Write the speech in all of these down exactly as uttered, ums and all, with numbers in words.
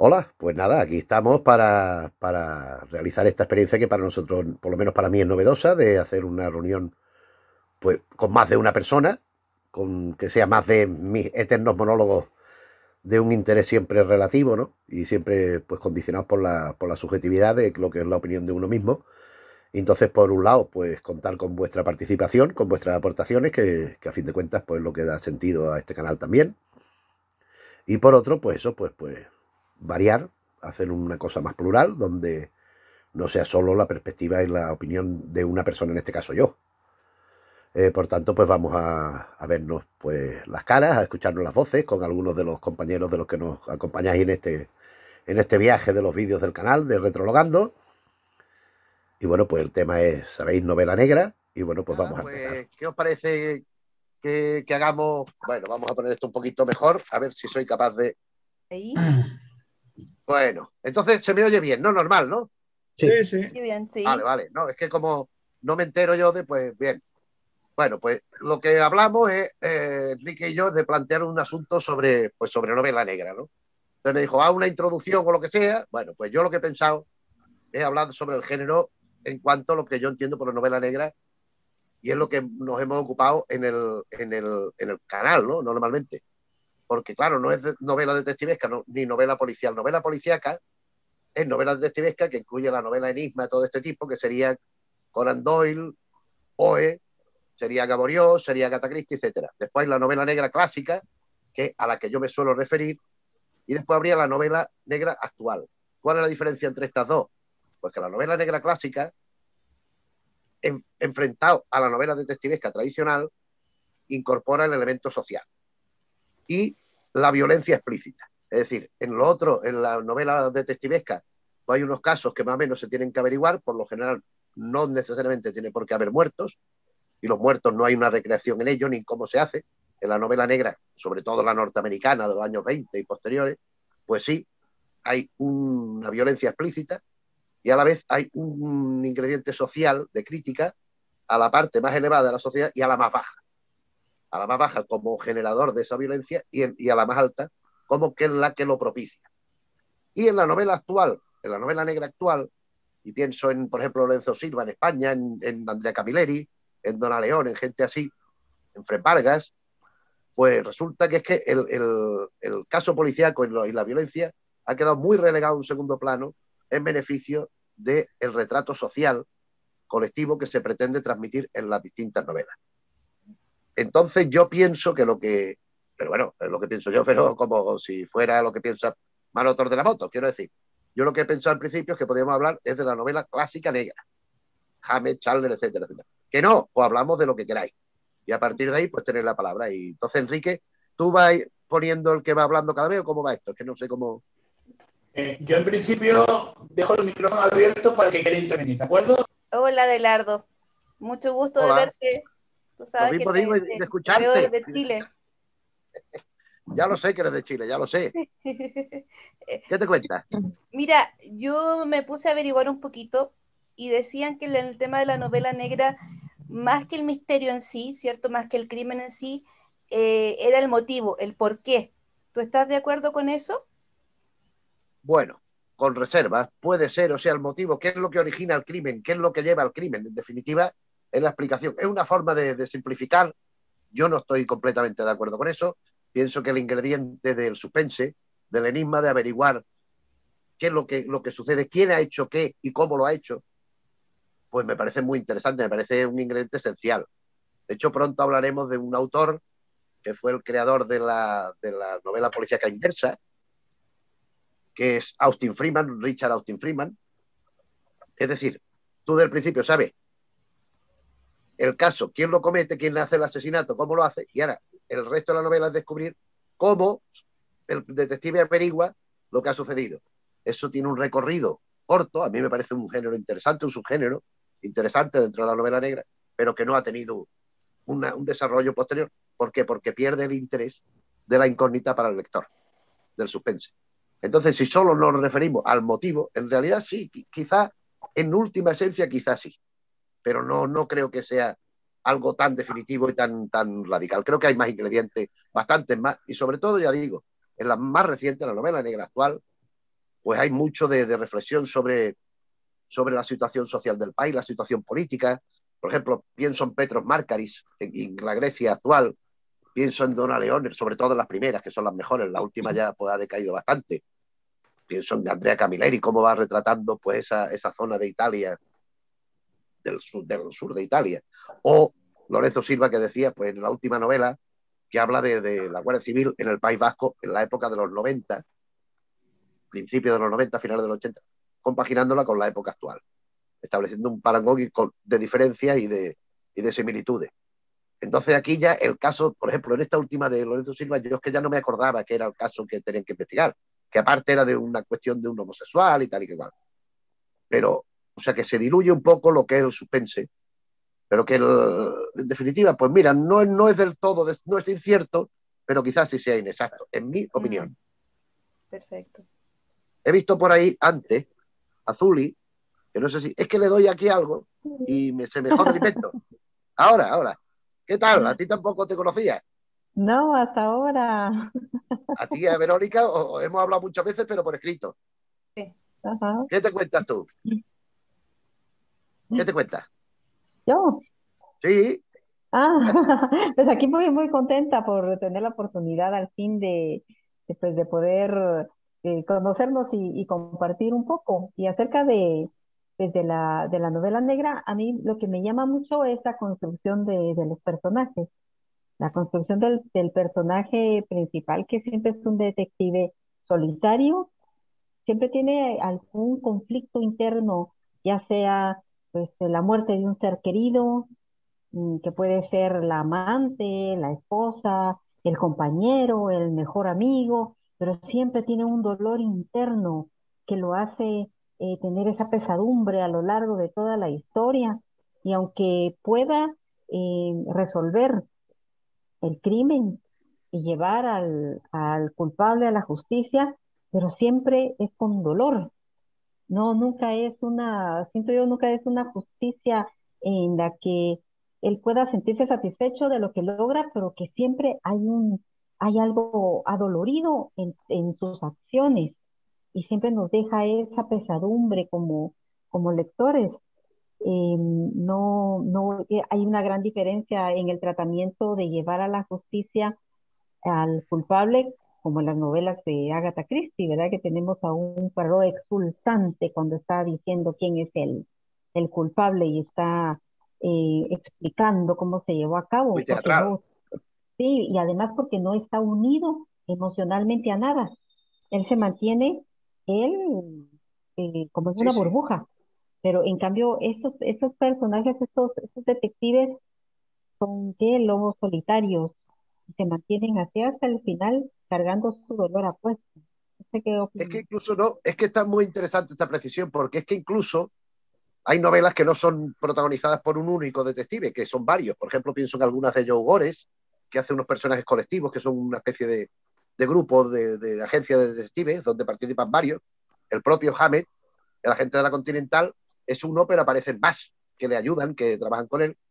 Hola, pues nada, aquí estamos para, para realizar esta experiencia que para nosotros, por lo menos para mí, es novedosa, de hacer una reunión pues con más de una persona, con que sea más de mis eternos monólogos de un interés siempre relativo, ¿no? Y siempre pues condicionados por la, por la subjetividad de lo que es la opinión de uno mismo. Y entonces, por un lado, pues contar con vuestra participación, con vuestras aportaciones, que, que a fin de cuentas, pues lo que da sentido a este canal también. Y por otro, pues eso, pues, pues variar, hacer una cosa más plural, donde no sea solo la perspectiva y la opinión de una persona, en este caso yo. Eh, por tanto, pues vamos a, a vernos pues las caras, a escucharnos las voces con algunos de los compañeros de los que nos acompañáis en este, en este viaje de los vídeos del canal de Retrologando. Y bueno, pues el tema es, sabéis, novela negra. Y bueno, pues Nada, vamos a empezar. pues, ¿qué os parece que, que hagamos? Bueno, vamos a poner esto un poquito mejor, a ver si soy capaz de. Ahí. Bueno, entonces se me oye bien, ¿no? Normal, ¿no? Sí, sí. Muy bien, sí. Vale, vale. No, es que como no me entero yo de, pues bien. Bueno, pues lo que hablamos es, eh, Enrique y yo, de plantear un asunto sobre, pues, sobre novela negra, ¿no? Entonces me dijo, ah, una introducción o lo que sea. Bueno, pues yo lo que he pensado es hablar sobre el género en cuanto a lo que yo entiendo por la novela negra, y es lo que nos hemos ocupado en el, en el, en el canal, ¿no? Normalmente. Porque, claro, no es de novela detectivesca, no, ni novela policial. Novela policíaca es novela detectivesca que incluye la novela enigma, todo este tipo, que sería Conan Doyle, Poe, sería Gaboriau, sería Agatha Christie, etcétera. Después la novela negra clásica, que a la que yo me suelo referir, y después habría la novela negra actual. ¿Cuál es la diferencia entre estas dos? Pues que la novela negra clásica, en, enfrentado a la novela detectivesca tradicional, incorpora el elemento social y la violencia explícita. Es decir, en lo otro, en la novela detectivesca, pues hay unos casos que más o menos se tienen que averiguar, por lo general no necesariamente tiene por qué haber muertos, y los muertos no hay una recreación en ello ni en cómo se hace. En la novela negra, sobre todo la norteamericana de los años veinte y posteriores, pues sí, hay una violencia explícita y a la vez hay un ingrediente social de crítica a la parte más elevada de la sociedad y a la más baja. A la más baja como generador de esa violencia y, en, y a la más alta como que es la que lo propicia. Y en la novela actual, en la novela negra actual, y pienso en, por ejemplo, Lorenzo Silva en España, en, en Andrea Camilleri, en Dona León, en gente así, en Fred Vargas, pues resulta que es que el, el, el caso policíaco y la violencia ha quedado muy relegado a un segundo plano en beneficio del retrato social colectivo que se pretende transmitir en las distintas novelas. Entonces yo pienso que lo que, pero bueno, es lo que pienso yo, pero como si fuera lo que piensa Manotor de la Moto, quiero decir, yo lo que he pensado al principio es que podríamos hablar es de la novela clásica negra, Hammett, Chandler, etcétera, etcétera. Que no, pues hablamos de lo que queráis. Y a partir de ahí, pues tener la palabra. Y entonces, Enrique, ¿tú vas poniendo el que va hablando cada vez o cómo va esto? Es que no sé cómo. Eh, yo en principio dejo el micrófono abierto para el que quiera intervenir, ¿de acuerdo? Hola, Adelardo. Mucho gusto Hola. de verte. Tú Lo sabes mismo que digo te, y de te escucharte. veo desde Chile. Ya lo sé que eres de Chile, ya lo sé. ¿Qué te cuentas? Mira, yo me puse a averiguar un poquito y decían que en el tema de la novela negra, más que el misterio en sí, ¿cierto? Más que el crimen en sí, eh, era el motivo, el por qué. ¿Tú estás de acuerdo con eso? Bueno, con reservas, puede ser, o sea, el motivo, qué es lo que origina el crimen, qué es lo que lleva al crimen, en definitiva, es la explicación. Es una forma de, de simplificar. Yo no estoy completamente de acuerdo con eso. Pienso que el ingrediente del suspense, del enigma, de averiguar qué es lo que, lo que sucede, quién ha hecho qué y cómo lo ha hecho, pues me parece muy interesante, me parece un ingrediente esencial. De hecho, pronto hablaremos de un autor que fue el creador de la, de la novela policíaca inversa, que es Austin Freeman, Richard Austin Freeman. Es decir, tú del principio sabes el caso, quién lo comete, quién le hace el asesinato, cómo lo hace, y ahora el resto de la novela es descubrir cómo el detective averigua lo que ha sucedido. Eso tiene un recorrido corto, a mí me parece un género interesante, un subgénero interesante dentro de la novela negra, pero que no ha tenido una, un desarrollo posterior. ¿Por qué? Porque pierde el interés de la incógnita para el lector, del suspense. Entonces, si solo nos referimos al motivo, en realidad sí, quizá, en última esencia, quizá sí, pero no, no creo que sea algo tan definitivo y tan, tan radical. Creo que hay más ingredientes, bastantes más, y sobre todo, ya digo, en la más reciente, la novela negra actual, pues hay mucho de, de reflexión sobre, sobre la situación social del país, la situación política. Por ejemplo, pienso en Petros Márkaris, en, en la Grecia actual, pienso en Donna León, sobre todo en las primeras, que son las mejores, las últimas ya pues, ha decaído bastante. Pienso en Andrea Camilleri, cómo va retratando pues, esa, esa zona de Italia, del sur, del sur de Italia. O Lorenzo Silva, que decía pues, en la última novela, que habla de, de la Guardia Civil en el País Vasco en la época de los noventa, principios de los noventa, finales de los ochenta, compaginándola con la época actual, estableciendo un parangón de diferencias y de, y de similitudes. Entonces aquí ya el caso, por ejemplo, en esta última de Lorenzo Silva, yo es que ya no me acordaba que era el caso que tenían que investigar, que aparte era de una cuestión de un homosexual y tal y que igual. Pero, o sea, que se diluye un poco lo que es el suspense, pero que el, en definitiva, pues mira, no, no es del todo, no es incierto, pero quizás sí sea inexacto, en mi opinión. Mm, perfecto. He visto por ahí antes a Zuli, que no sé si, es que le doy aquí algo y me, se me jode el invento. Ahora, ahora. ¿Qué tal? ¿A ti tampoco te conocía? No, hasta ahora. A ti, a Verónica, o, o hemos hablado muchas veces, pero por escrito. Sí. Ajá. ¿Qué te cuentas tú? ¿Qué te cuentas? ¿Yo? Sí. Ah, pues aquí muy, muy contenta por tener la oportunidad al fin de, de, pues, de poder eh, conocernos y, y compartir un poco. Y acerca de, pues, de la, de la novela negra, a mí lo que me llama mucho es la construcción de, de los personajes. La construcción del, del personaje principal, que siempre es un detective solitario, siempre tiene algún conflicto interno, ya sea pues la muerte de un ser querido, mm, que puede ser la amante, la esposa, el compañero, el mejor amigo, pero siempre tiene un dolor interno que lo hace eh, tener esa pesadumbre a lo largo de toda la historia. Y aunque pueda eh, resolver el crimen y llevar al, al culpable a la justicia, pero siempre es con dolor. No, nunca es una, siento yo, nunca es una justicia en la que él pueda sentirse satisfecho de lo que logra, pero que siempre hay un, hay algo adolorido en, en sus acciones y siempre nos deja esa pesadumbre como, como lectores. Eh, no, no, eh, hay una gran diferencia en el tratamiento de llevar a la justicia al culpable, como en las novelas de Agatha Christie, ¿verdad? Que tenemos a un Poirot exultante cuando está diciendo quién es el, el culpable y está eh, explicando cómo se llevó a Muy cabo, porque teatral. no, sí, y además porque no está unido emocionalmente a nada. Él se mantiene, él, eh, como en Sí, una sí. burbuja, pero en cambio estos, estos personajes, estos, estos detectives son que lobos solitarios y se mantienen así hasta el final cargando su dolor a cuestas. No sé qué Es que opinas. incluso no, es que está muy interesante esta precisión, porque es que incluso hay novelas que no son protagonizadas por un único detective, que son varios. Por ejemplo, pienso en algunas de Joe Gores, que hace unos personajes colectivos, que son una especie de, de grupo, de, de agencia de detectives, donde participan varios. El propio Hammett, el agente de la Continental, es uno, pero aparecen más que le ayudan, que trabajan con él.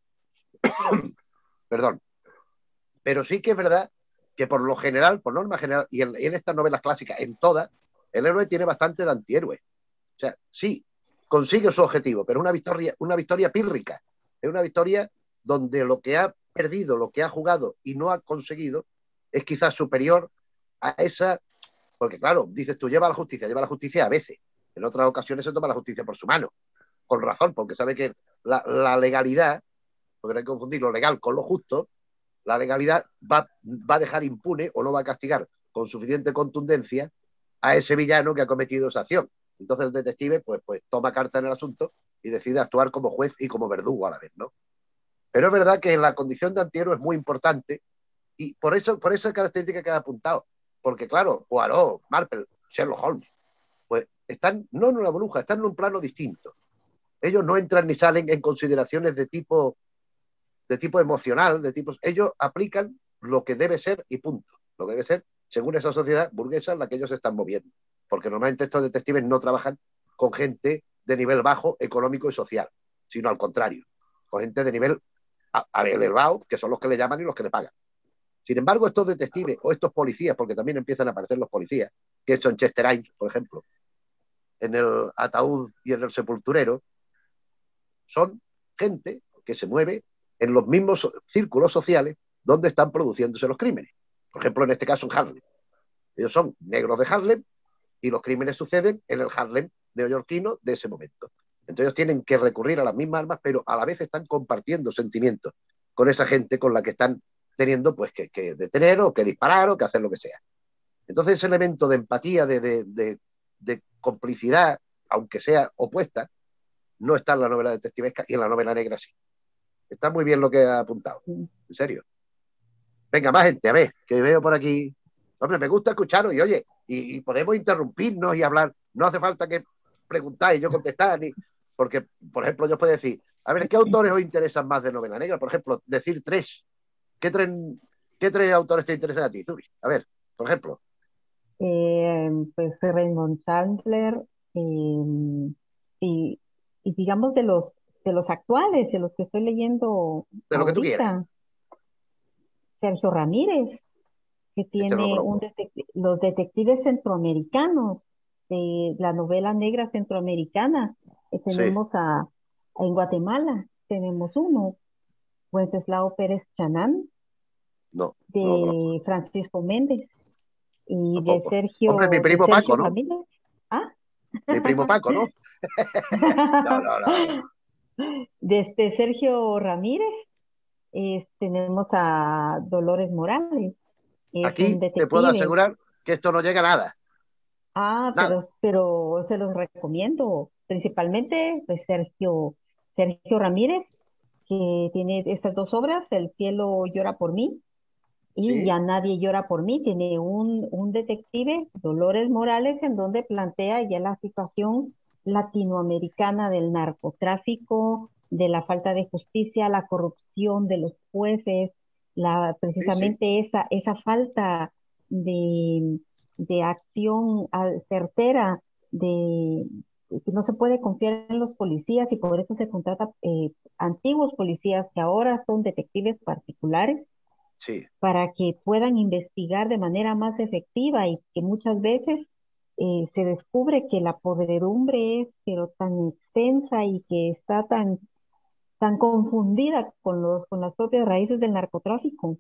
Perdón. Pero sí que es verdad que por lo general, por norma general, y en, en estas novelas clásicas, en todas, el héroe tiene bastante de antihéroe. O sea, sí, consigue su objetivo, pero es una victoria, una victoria pírrica. Es una victoria donde lo que ha perdido, lo que ha jugado y no ha conseguido es quizás superior a esa, porque claro, dices tú, lleva a la justicia, lleva a la justicia a veces. En otras ocasiones se toma la justicia por su mano, con razón, porque sabe que la, la legalidad, porque no hay que confundir lo legal con lo justo, la legalidad va, va a dejar impune o no va a castigar con suficiente contundencia a ese villano que ha cometido esa acción. Entonces el detective pues, pues toma carta en el asunto y decide actuar como juez y como verdugo a la vez, ¿no? Pero es verdad que la condición de antihéroe es muy importante y por eso, por esa característica que has apuntado, porque claro, Poirot, Marple, Sherlock Holmes, pues están no en una bruja, están en un plano distinto. Ellos no entran ni salen en consideraciones de tipo de tipo emocional, de tipos, ellos aplican lo que debe ser y punto. Lo que debe ser según esa sociedad burguesa en la que ellos se están moviendo. Porque normalmente estos detectives no trabajan con gente de nivel bajo económico y social, sino al contrario, con gente de nivel elevado, que son los que le llaman y los que le pagan. Sin embargo, estos detectives o estos policías, porque también empiezan a aparecer los policías, que son Chester Himes, por ejemplo, en el ataúd y en el sepulturero, son gente que se mueve en los mismos círculos sociales donde están produciéndose los crímenes. Por ejemplo, en este caso en Harlem. Ellos son negros de Harlem y los crímenes suceden en el Harlem neoyorquino de ese momento. Entonces tienen que recurrir a las mismas armas, pero a la vez están compartiendo sentimientos con esa gente con la que están teniendo pues que, que detener o que disparar o que hacer lo que sea. Entonces ese elemento de empatía, de, de, de, de complicidad, aunque sea opuesta, no está en la novela detectivesca y en la novela negra sí. Está muy bien lo que ha apuntado, en serio. Venga, más gente, a ver, que veo por aquí. Hombre, me gusta escucharos y oye, y, y podemos interrumpirnos y hablar. No hace falta que preguntáis y yo contestar, ni, porque, por ejemplo, yo puedo decir, a ver, ¿qué autores os interesan más de novela negra? Por ejemplo, decir tres. ¿Qué tres, qué tres autores te interesan a ti, Zuri? A ver, por ejemplo. Eh, pues Raymond Chandler, eh, y, y digamos de los de los actuales, de los que estoy leyendo De lo que tú quieras. ahorita, Sergio Ramírez, que Este no lo tiene un conozco. detec- los detectives centroamericanos, de la novela negra centroamericana. Eh, Sí, tenemos a, en Guatemala, tenemos uno, Wenceslao Pérez Chanán, no, no lo conozco. de Francisco Méndez, y de Tampoco. Hombre, mi Sergio, de primo Sergio Paco, ¿no? Ramírez. ¿Ah? Mi primo Paco, ¿no? No, no, no, no. Desde Sergio Ramírez, es- tenemos a Dolores Morales, es un Aquí te puedo detective. asegurar que esto no llega a nada. Ah, Nada. pero, pero se los recomiendo, principalmente pues, Sergio, Sergio Ramírez, que tiene estas dos obras, El cielo llora por mí y Sí, Ya nadie llora por mí. Tiene un, un detective, Dolores Morales, en donde plantea ya la situación latinoamericana del narcotráfico, de la falta de justicia, la corrupción de los jueces, la, sí, sí. precisamente esa, esa falta de, de acción al- certera, de que no se puede confiar en los policías y por eso se contrata eh, antiguos policías que ahora son detectives particulares Sí, para que puedan investigar de manera más efectiva y que muchas veces eh, se descubre que la podredumbre es pero tan extensa y que está tan, tan confundida con los, con las propias raíces del narcotráfico,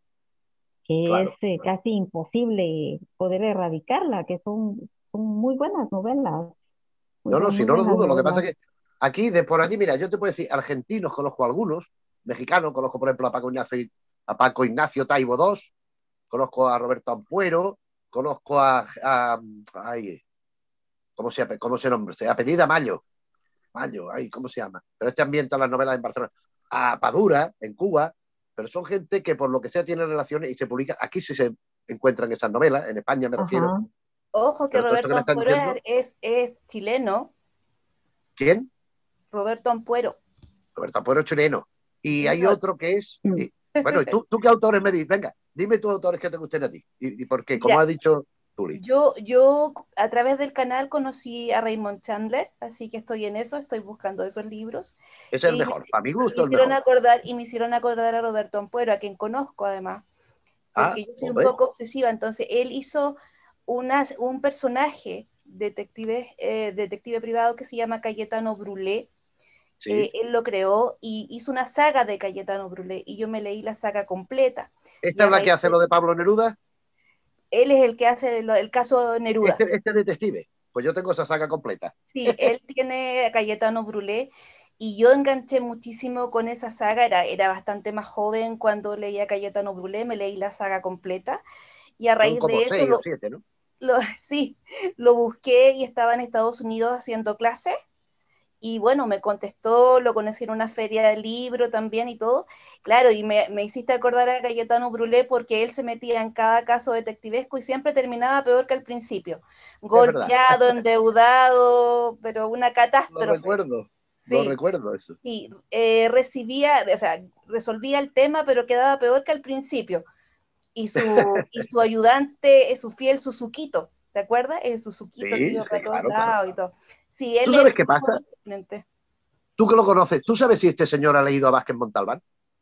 que es claro. eh, casi imposible poder erradicarla, que son, son muy buenas novelas, muy, No, no, bu- si muy no lo buenas dudo. Lo que pasa novelas. es que aquí, de por allí, mira, yo te puedo decir, argentinos conozco algunos, mexicanos conozco, por ejemplo, a Paco Ignacio, a Paco Ignacio Taibo segundo, conozco a Roberto Ampuero, conozco a, a ay, ¿cómo se, ape- cómo se nombra? Se apellida Mayo. Mayo, ay, ¿cómo se llama? Pero este ambienta las novelas en Barcelona. A Padura, en Cuba, pero son gente que por lo que sea tiene relaciones y se publica. Aquí sí se encuentran esas novelas, en España me refiero, Ajá. Ojo que pero todo esto que Roberto me están Ampuero diciendo, es, es, es chileno, ¿quién? Roberto Ampuero. Roberto Ampuero es chileno. Y Sí, hay no, otro que es. Mm. eh, bueno, ¿y tú, tú qué autores me dices? Venga, dime tus autores que te gusten a ti. ¿Y, y por qué? Como mira, ha dicho Tuli. yo, yo a través del canal conocí a Raymond Chandler, así que estoy en eso, estoy buscando esos libros. Es el Y me, mejor. Para mi y me gusto, el hicieron mejor. acordar, y me hicieron acordar a Roberto Ampuero, a quien conozco además, Ah, porque yo soy un hombre. poco obsesiva. Entonces, él hizo una, un personaje detective, eh, detective privado que se llama Cayetano Brulé. Sí. Eh, él lo creó y hizo una saga de Cayetano Brulé y yo me leí la saga completa. Y Esta a es la que raíz hace de, lo de Pablo Neruda. él es el que hace lo- el caso Neruda. Este, este detective. Pues yo tengo esa saga completa. Sí, él tiene a Cayetano Brulé y yo enganché muchísimo con esa saga. Era, era bastante más joven cuando leía a Cayetano Brulé, me leí la saga completa y a Son raíz como de eso seis o lo, siete, ¿no? lo, sí, lo busqué y estaba en Estados Unidos haciendo clases. Y bueno, me contestó, lo conocí en una feria de libro también y todo. Claro, y me, me hiciste acordar a Cayetano Brulé porque él se metía en cada caso detectivesco y siempre terminaba peor que al principio. Es verdad. Golpeado, endeudado, pero una Lo catástrofe. recuerdo. Lo Sí, recuerdo eso. sí. Eh, recibía, o sea, resolvía el tema, pero quedaba peor que al principio. Y su, y su ayudante, es su fiel Suzuquito, ¿te acuerdas? El Suzuquito que Sí, iba sí, para todos claro, claro. lados y todo. Sí, ¿Tú él es sabes qué pasa? excelente. Tú que lo conoces, ¿tú sabes si este señor ha leído a Vázquez Montalbán?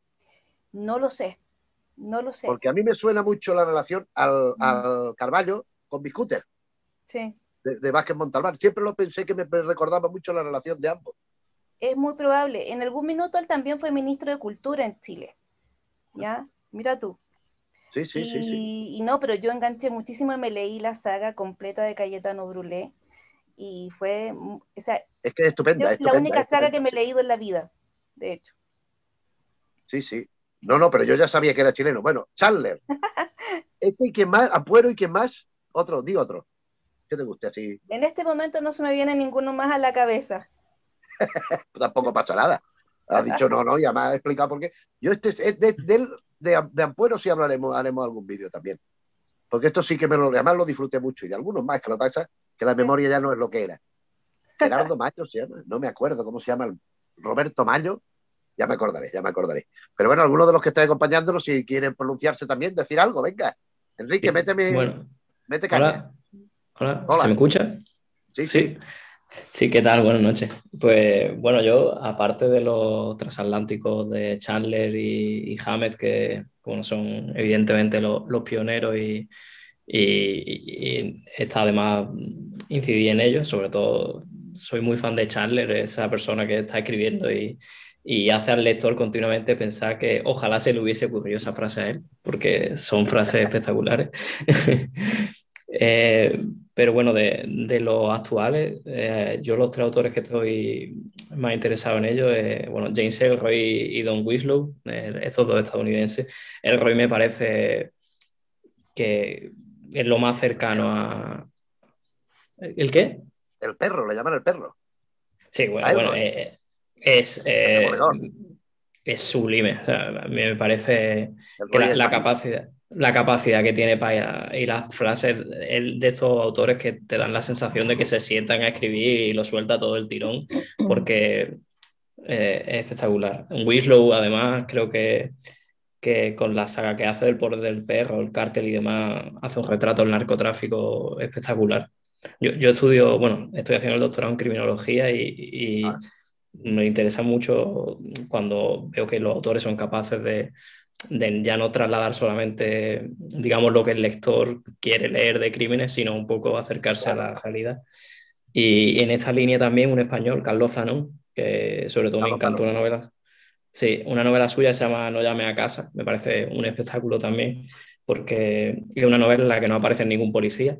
No lo sé, no lo sé. Porque a mí me suena mucho la relación al, al Carballo con Biscúter. Sí. de, de Vázquez Montalbán. Siempre lo pensé que me recordaba mucho la relación de ambos. Es muy probable. En algún minuto él también fue ministro de Cultura en Chile. ¿Ya? Mira tú. Sí, sí, y, sí, sí. Y no, pero yo enganché muchísimo y me leí la saga completa de Cayetano Brulé. Y fue, o sea, es que es estupenda, yo, es estupenda. la única es estupenda. saga que me he leído en la vida, de hecho. Sí, sí. No, no, pero yo ya sabía que era chileno. Bueno, Chandler. Este y quién más, Ampuero y quién más. Otro, di otro. ¿Qué te guste así? En este momento no se me viene ninguno más a la cabeza. Tampoco pasa nada. Ha dicho no, no, ya me ha explicado por qué. Yo este es de, de, de, de Ampuero sí hablaremos, haremos algún vídeo también. Porque esto sí que me lo, además lo disfruté mucho. Y de algunos más, que lo que pasa que la sí. memoria ya no es lo que era. Gerardo Mayo se llama, no me acuerdo cómo se llama, el Roberto Mayo. Ya me acordaré, ya me acordaré. Pero bueno, algunos de los que están acompañándonos, si quieren pronunciarse también, decir algo, venga. Enrique, sí. méteme. Bueno, mete caña. Hola. Hola, ¿se me escucha? Sí, sí. Sí, ¿qué tal? Buenas noches. Pues bueno, yo, aparte de los transatlánticos de Chandler y, y Hammett, que bueno, son evidentemente los, los pioneros y, y, y está además incidí en ellos, sobre todo soy muy fan de Chandler, esa persona que está escribiendo y, y hace al lector continuamente pensar que ojalá se le hubiese ocurrido esa frase a él, porque son frases espectaculares. eh, pero bueno, de, de los actuales, eh, yo los tres autores que estoy más interesado en ellos, eh, bueno, James Ellroy y Don Winslow, eh, estos dos estadounidenses. Ellroy me parece que es lo más cercano a... ¿El qué? El perro, le llaman el perro. Sí, bueno, bueno eh, es, eh, es sublime. O sea, a mí me parece que la, la, capacidad, la capacidad que tiene para y las frases el, de estos autores que te dan la sensación de que se sientan a escribir y lo suelta todo el tirón, porque eh, es espectacular. Winslow, además, creo que, que con la saga que hace del poder del perro, el cártel y demás, hace un retrato del narcotráfico espectacular. Yo, yo estudio, bueno, estoy haciendo el doctorado en criminología y, y ah. me interesa mucho cuando veo que los autores son capaces de, de ya no trasladar solamente, digamos, lo que el lector quiere leer de crímenes, sino un poco acercarse claro. a la realidad. Y, y en esta línea también un español, Carlos Zanón, que sobre todo Carlos me encanta una novela. Sí, una novela suya se llama No llame a casa, me parece un espectáculo también, porque es una novela en la que no aparece ningún policía.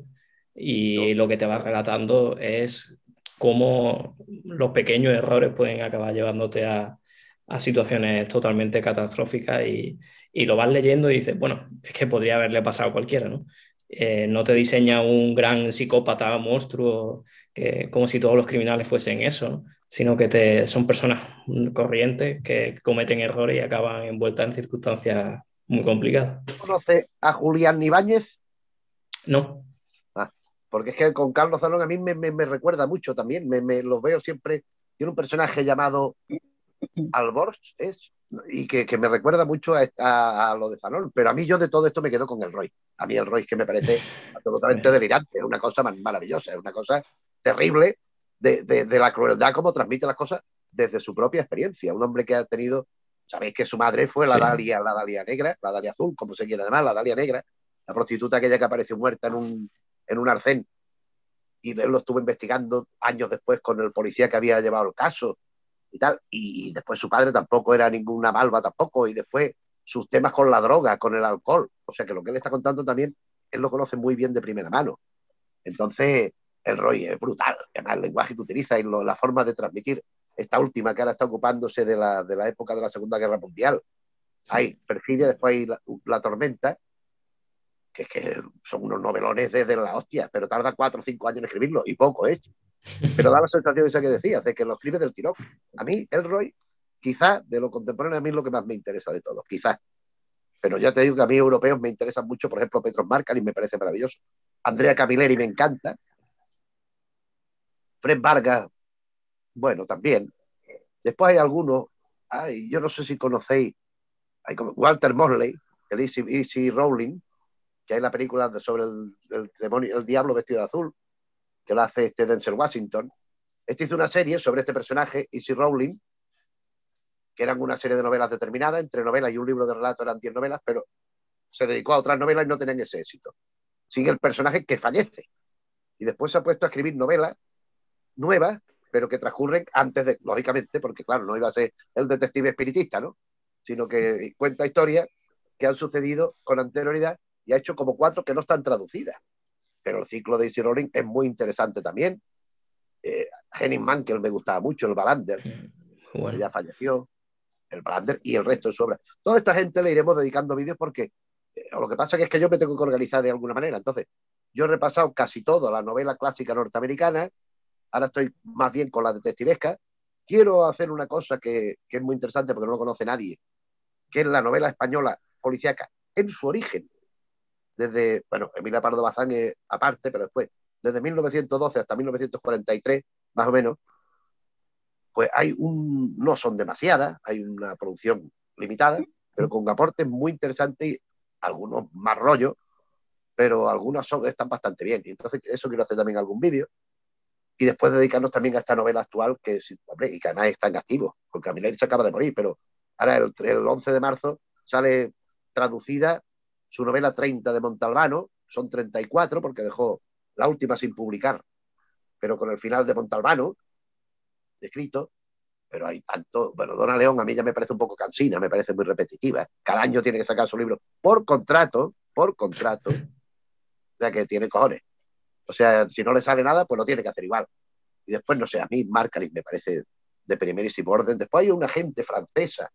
Y lo que te va relatando es cómo los pequeños errores pueden acabar llevándote a, a situaciones totalmente catastróficas y, y lo vas leyendo y dices, bueno, es que podría haberle pasado a cualquiera, ¿no? Eh, no te diseña un gran psicópata, monstruo, que, como si todos los criminales fuesen eso, ¿no? Sino que te, son personas corrientes que cometen errores y acaban envueltas en circunstancias muy complicadas. ¿Conoce a Julián Ibáñez? No. Porque es que con Carlos Zanón a mí me, me, me recuerda mucho también, me, me los veo siempre, tiene un personaje llamado Alborz, es, y que, que me recuerda mucho a, a, a lo de Zanón, pero a mí yo de todo esto me quedo con Ellroy. A mí Ellroy es que me parece absolutamente delirante, es una cosa maravillosa, es una cosa terrible de, de, de la crueldad como transmite las cosas desde su propia experiencia. Un hombre que ha tenido, sabéis que su madre fue la, sí. Dalia, la Dalia negra, la Dalia azul, como se quiere llamar, la Dalia negra, la prostituta aquella que apareció muerta en un en un arcén, y él lo estuvo investigando años después con el policía que había llevado el caso y tal, y después su padre tampoco era ninguna malva tampoco, y después sus temas con la droga, con el alcohol, o sea que lo que él está contando también, él lo conoce muy bien de primera mano. Entonces, Ellroy es brutal, además el lenguaje que utiliza y lo, la forma de transmitir esta última que ahora está ocupándose de la, de la época de la Segunda Guerra Mundial. Hay Perfidia, después hay la, la Tormenta, que es que son unos novelones desde la hostia, pero tarda cuatro o cinco años en escribirlo, y poco hecho. Pero da la sensación esa que decías, de que lo escribe del tirón. A mí, Ellroy, quizás, de lo contemporáneo, a mí es lo que más me interesa de todo, quizás. Pero ya te digo que a mí europeos me interesan mucho, por ejemplo, Petros Márkaris me parece maravilloso. Andrea Camilleri me encanta. Fred Vargas, bueno, también. Después hay algunos, ay, yo no sé si conocéis, hay como Walter Mosley, el Easy, Easy Rowling, que hay la película sobre el, el demonio, el diablo vestido de azul, que lo hace este Denzel Washington. Este hizo una serie sobre este personaje, Easy Rowling, que eran una serie de novelas determinadas, entre novelas y un libro de relato eran diez novelas, pero se dedicó a otras novelas y no tenían ese éxito. Sigue el personaje que fallece. y después se ha puesto a escribir novelas nuevas, pero que transcurren antes de, lógicamente, porque claro, no iba a ser el detective espiritista, ¿no? Sino que cuenta historias que han sucedido con anterioridad y ha hecho como cuatro que no están traducidas. Pero el ciclo de Easy Rowling es muy interesante también. Eh, Henning Mankell me gustaba mucho, el Wallander, bueno. que ya falleció, el Wallander y el resto de su obra. Toda esta gente le iremos dedicando vídeos porque eh, lo que pasa es que yo me tengo que organizar de alguna manera. Entonces, yo he repasado casi todo la novela clásica norteamericana, ahora estoy más bien con la detectivesca. Quiero hacer una cosa que, que es muy interesante porque no lo conoce nadie, que es la novela española policíaca en su origen. Desde, bueno, Emilia Pardo Bazán es aparte, pero después, desde mil novecientos doce hasta mil novecientos cuarenta y tres, más o menos, pues hay un, no son demasiadas, hay una producción limitada, pero con aportes muy interesantes y algunos más rollos, pero algunos son, están bastante bien. Y entonces, eso quiero hacer también algún vídeo. Y después dedicarnos también a esta novela actual, que, hombre, y que además está en activo, porque Camilleri se acaba de morir, pero ahora el, el once de marzo sale traducida su novela treinta de Montalbano, son treinta y cuatro, porque dejó la última sin publicar, pero con el final de Montalbano, escrito, pero hay tanto, bueno, Donna León a mí ya me parece un poco cansina, me parece muy repetitiva, cada año tiene que sacar su libro por contrato, por contrato, o sea que tiene cojones, o sea, si no le sale nada, pues lo tiene que hacer igual, y después, no sé, a mí Marcaris me parece de primerísimo orden, después hay una gente francesa,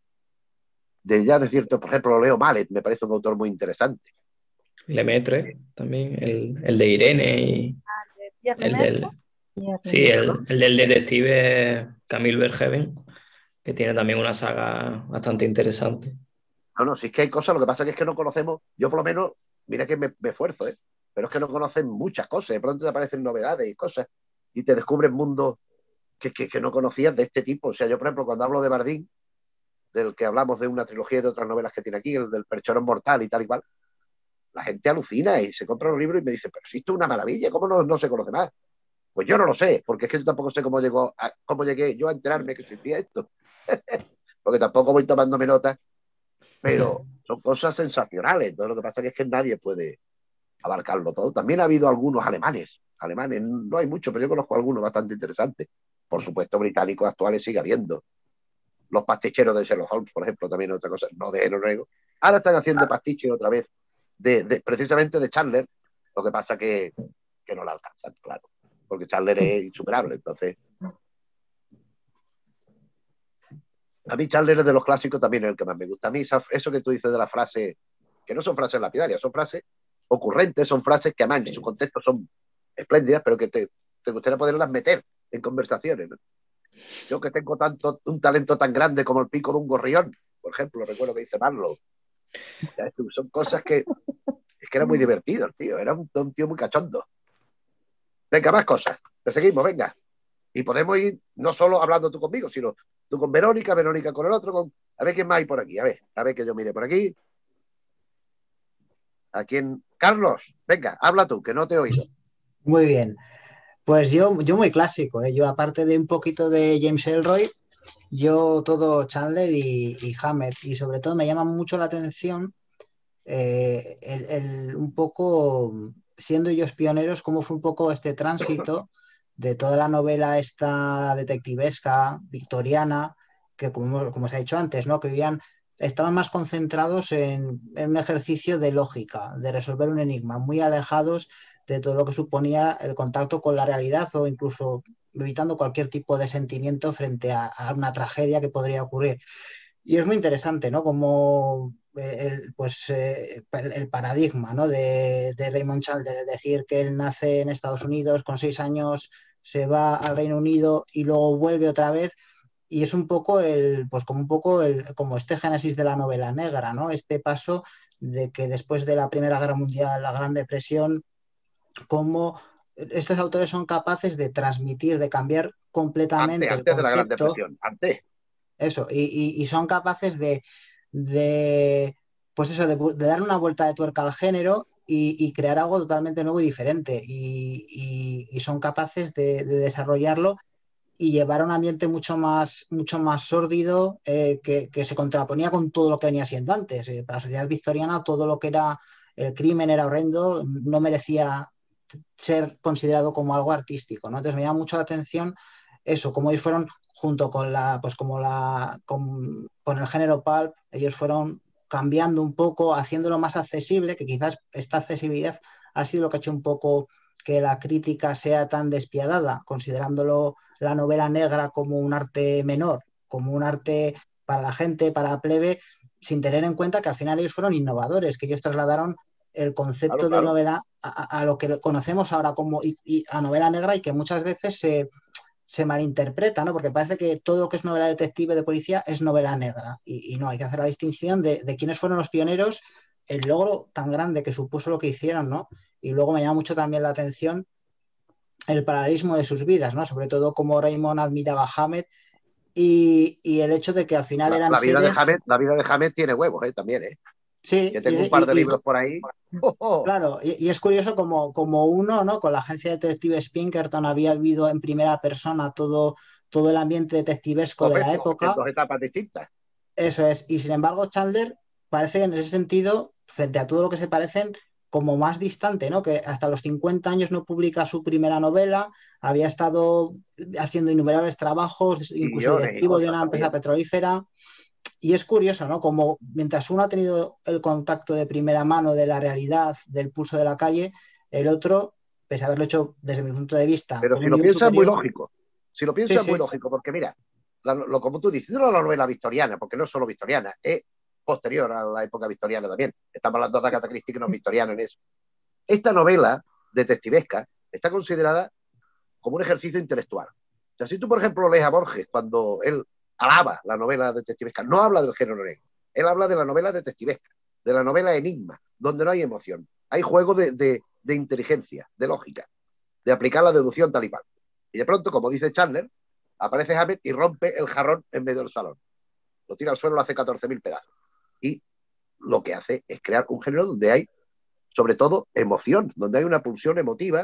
de ya de cierto, por ejemplo, Leo Mallet, me parece un autor muy interesante. Lemaitre, también, el, el de Irene y ¿Y el del, sí, el, el del detective Camille Verhoeven, que tiene también una saga bastante interesante. No, no, si es que hay cosas, lo que pasa es que no conocemos, yo por lo menos, mira que me, me esfuerzo, ¿eh? Pero es que no conocen muchas cosas, de pronto te aparecen novedades y cosas, y te descubres mundos que, que, que no conocías de este tipo. O sea, yo, por ejemplo, cuando hablo de Bardín, del que hablamos de una trilogía y de otras novelas que tiene aquí, el del Percherón Mortal y tal y cual, la gente alucina y se compra los libros y me dice, pero si esto es una maravilla, ¿cómo no, no se conoce más? Pues yo no lo sé, porque es que yo tampoco sé cómo, llegó a, cómo llegué yo a enterarme que existía esto. Porque tampoco voy tomándome notas, pero son cosas sensacionales. Entonces lo que pasa es que nadie puede abarcarlo todo. También ha habido algunos alemanes, alemanes, no hay muchos, pero yo conozco algunos bastante interesantes. Por supuesto, británicos actuales sigue habiendo. Los pasticheros de Sherlock Holmes, por ejemplo, también es otra cosa, no de noruego. Ahora están haciendo pastiche otra vez, de, de, precisamente de Chandler, lo que pasa que, que no la alcanzan, claro, porque Chandler es insuperable, entonces... A mí Chandler es de los clásicos también el que más me gusta. A mí eso que tú dices de la frase, que no son frases lapidarias, son frases ocurrentes, son frases que además en su contexto son espléndidas, pero que te, te gustaría poderlas meter en conversaciones, ¿no? Yo que tengo tanto, un talento tan grande como el pico de un gorrión, por ejemplo, recuerdo que dice Marlowe. Son cosas que es que era muy divertido, tío, era un, un tío muy cachondo. Venga, más cosas, te seguimos, venga. Y podemos ir no solo hablando tú conmigo, sino tú con Verónica, Verónica con el otro, con... a ver quién más hay por aquí, a ver, a ver que yo mire por aquí. ¿A quién? Carlos, venga, habla tú, que no te he oído. Muy bien. Pues yo, yo muy clásico, ¿eh? Yo aparte de un poquito de James Ellroy, yo todo Chandler y, y Hammett, y sobre todo me llama mucho la atención eh, el, el, un poco, siendo ellos pioneros, cómo fue un poco este tránsito de toda la novela esta detectivesca, victoriana, que como, como se ha dicho antes, ¿no? Que vivían, estaban más concentrados en, en un ejercicio de lógica, de resolver un enigma, muy alejados de todo lo que suponía el contacto con la realidad o incluso evitando cualquier tipo de sentimiento frente a, a una tragedia que podría ocurrir. Y es muy interesante, ¿no? Como el, pues, eh, el, el paradigma, ¿no? de, de Raymond Chandler, es decir, que él nace en Estados Unidos, con seis años se va al Reino Unido y luego vuelve otra vez. Y es un poco el, pues como un poco el, como este génesis de la novela negra, ¿no? Este paso de que después de la Primera Guerra Mundial, la Gran Depresión, cómo estos autores son capaces de transmitir, de cambiar completamente antes, antes el concepto. de la Gran Depresión, antes. Eso, y, y, y son capaces de, de pues eso, de, de dar una vuelta de tuerca al género y, y crear algo totalmente nuevo y diferente. Y, y, y son capaces de, de desarrollarlo y llevar a un ambiente mucho más, mucho más sórdido, eh, que, que se contraponía con todo lo que venía siendo antes. Eh, para la sociedad victoriana todo lo que era el crimen era horrendo, no merecía ser considerado como algo artístico, ¿no? Entonces me llama mucho la atención eso, cómo ellos fueron junto con la, pues como la, con, con el género pulp, ellos fueron cambiando un poco, haciéndolo más accesible, que quizás esta accesibilidad ha sido lo que ha hecho un poco que la crítica sea tan despiadada, considerándolo la novela negra como un arte menor, como un arte para la gente, para la plebe, sin tener en cuenta que al final ellos fueron innovadores, que ellos trasladaron el concepto claro, claro. de novela a, a lo que conocemos ahora como y, y a novela negra y que muchas veces se, se malinterpreta, ¿no? Porque parece que todo lo que es novela detective de policía es novela negra y, y no, hay que hacer la distinción de, de quiénes fueron los pioneros, el logro tan grande que supuso lo que hicieron, ¿no? Y luego me llama mucho también la atención el paralelismo de sus vidas, ¿no? Sobre todo cómo Raymond admiraba a Hammett y, y el hecho de que al final la, eran la vida seres... de Hammett, la vida de Hammett tiene huevos, ¿eh? También, ¿eh? Sí. Que tengo y, un par de y, libros y, por ahí. Oh, oh. Claro, y, y es curioso como, como uno, ¿no? Con la agencia detectives Pinkerton había vivido en primera persona todo, todo el ambiente detectivesco Correcto, de la época. en dos etapas distintas. Eso es. Y sin embargo, Chandler parece en ese sentido, frente a todo lo que se parecen, como más distante, ¿no? Que hasta los cincuenta años no publica su primera novela, había estado haciendo innumerables trabajos, incluso Millones directivo y de una empresa también. petrolífera. Y es curioso, ¿no? Como mientras uno ha tenido el contacto de primera mano de la realidad, del pulso de la calle, el otro, pese a haberlo hecho desde mi punto de vista... Pero con si un lo nivel piensas, es muy superior, lógico. Si lo piensas, sí, es muy sí. lógico, porque mira, la, lo, como tú dices, no la novela victoriana, porque no es solo victoriana, es posterior a la época victoriana también. Estamos hablando de Agatha Christie, que no es victoriana en eso. Esta novela detectivesca está considerada como un ejercicio intelectual. O sea, si tú, por ejemplo, lees a Borges cuando él alaba la novela detectivesca, no habla del género negro, él habla de la novela detectivesca, de la novela enigma, donde no hay emoción, hay juego de, de, de inteligencia, de lógica, de aplicar la deducción tal y cual. Y de pronto, como dice Chandler, aparece Hammett y rompe el jarrón en medio del salón. Lo tira al suelo, lo hace catorce mil pedazos. Y lo que hace es crear un género donde hay, sobre todo, emoción, donde hay una pulsión emotiva,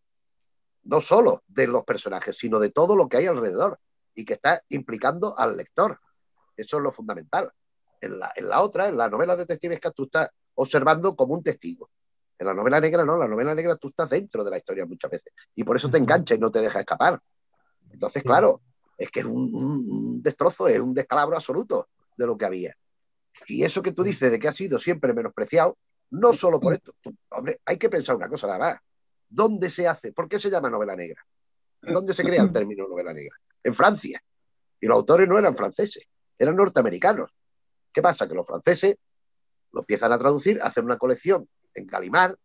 no solo de los personajes, sino de todo lo que hay alrededor y que está implicando al lector. Eso es lo fundamental. En la, en la otra, en la novela detectivesca, tú estás observando como un testigo. En la novela negra no, en la novela negra tú estás dentro de la historia muchas veces y por eso te engancha y no te deja escapar. Entonces, claro, es que es un, un, un destrozo, es un descalabro absoluto de lo que había. Y eso que tú dices de que ha sido siempre menospreciado, no solo por esto. Tú, hombre, hay que pensar una cosa nada más. ¿Dónde se hace? ¿Por qué se llama novela negra? ¿Dónde se crea el término novela negra? En Francia. Y los autores no eran franceses, eran norteamericanos. ¿Qué pasa? Que los franceses lo empiezan a traducir, hacen una colección en Gallimard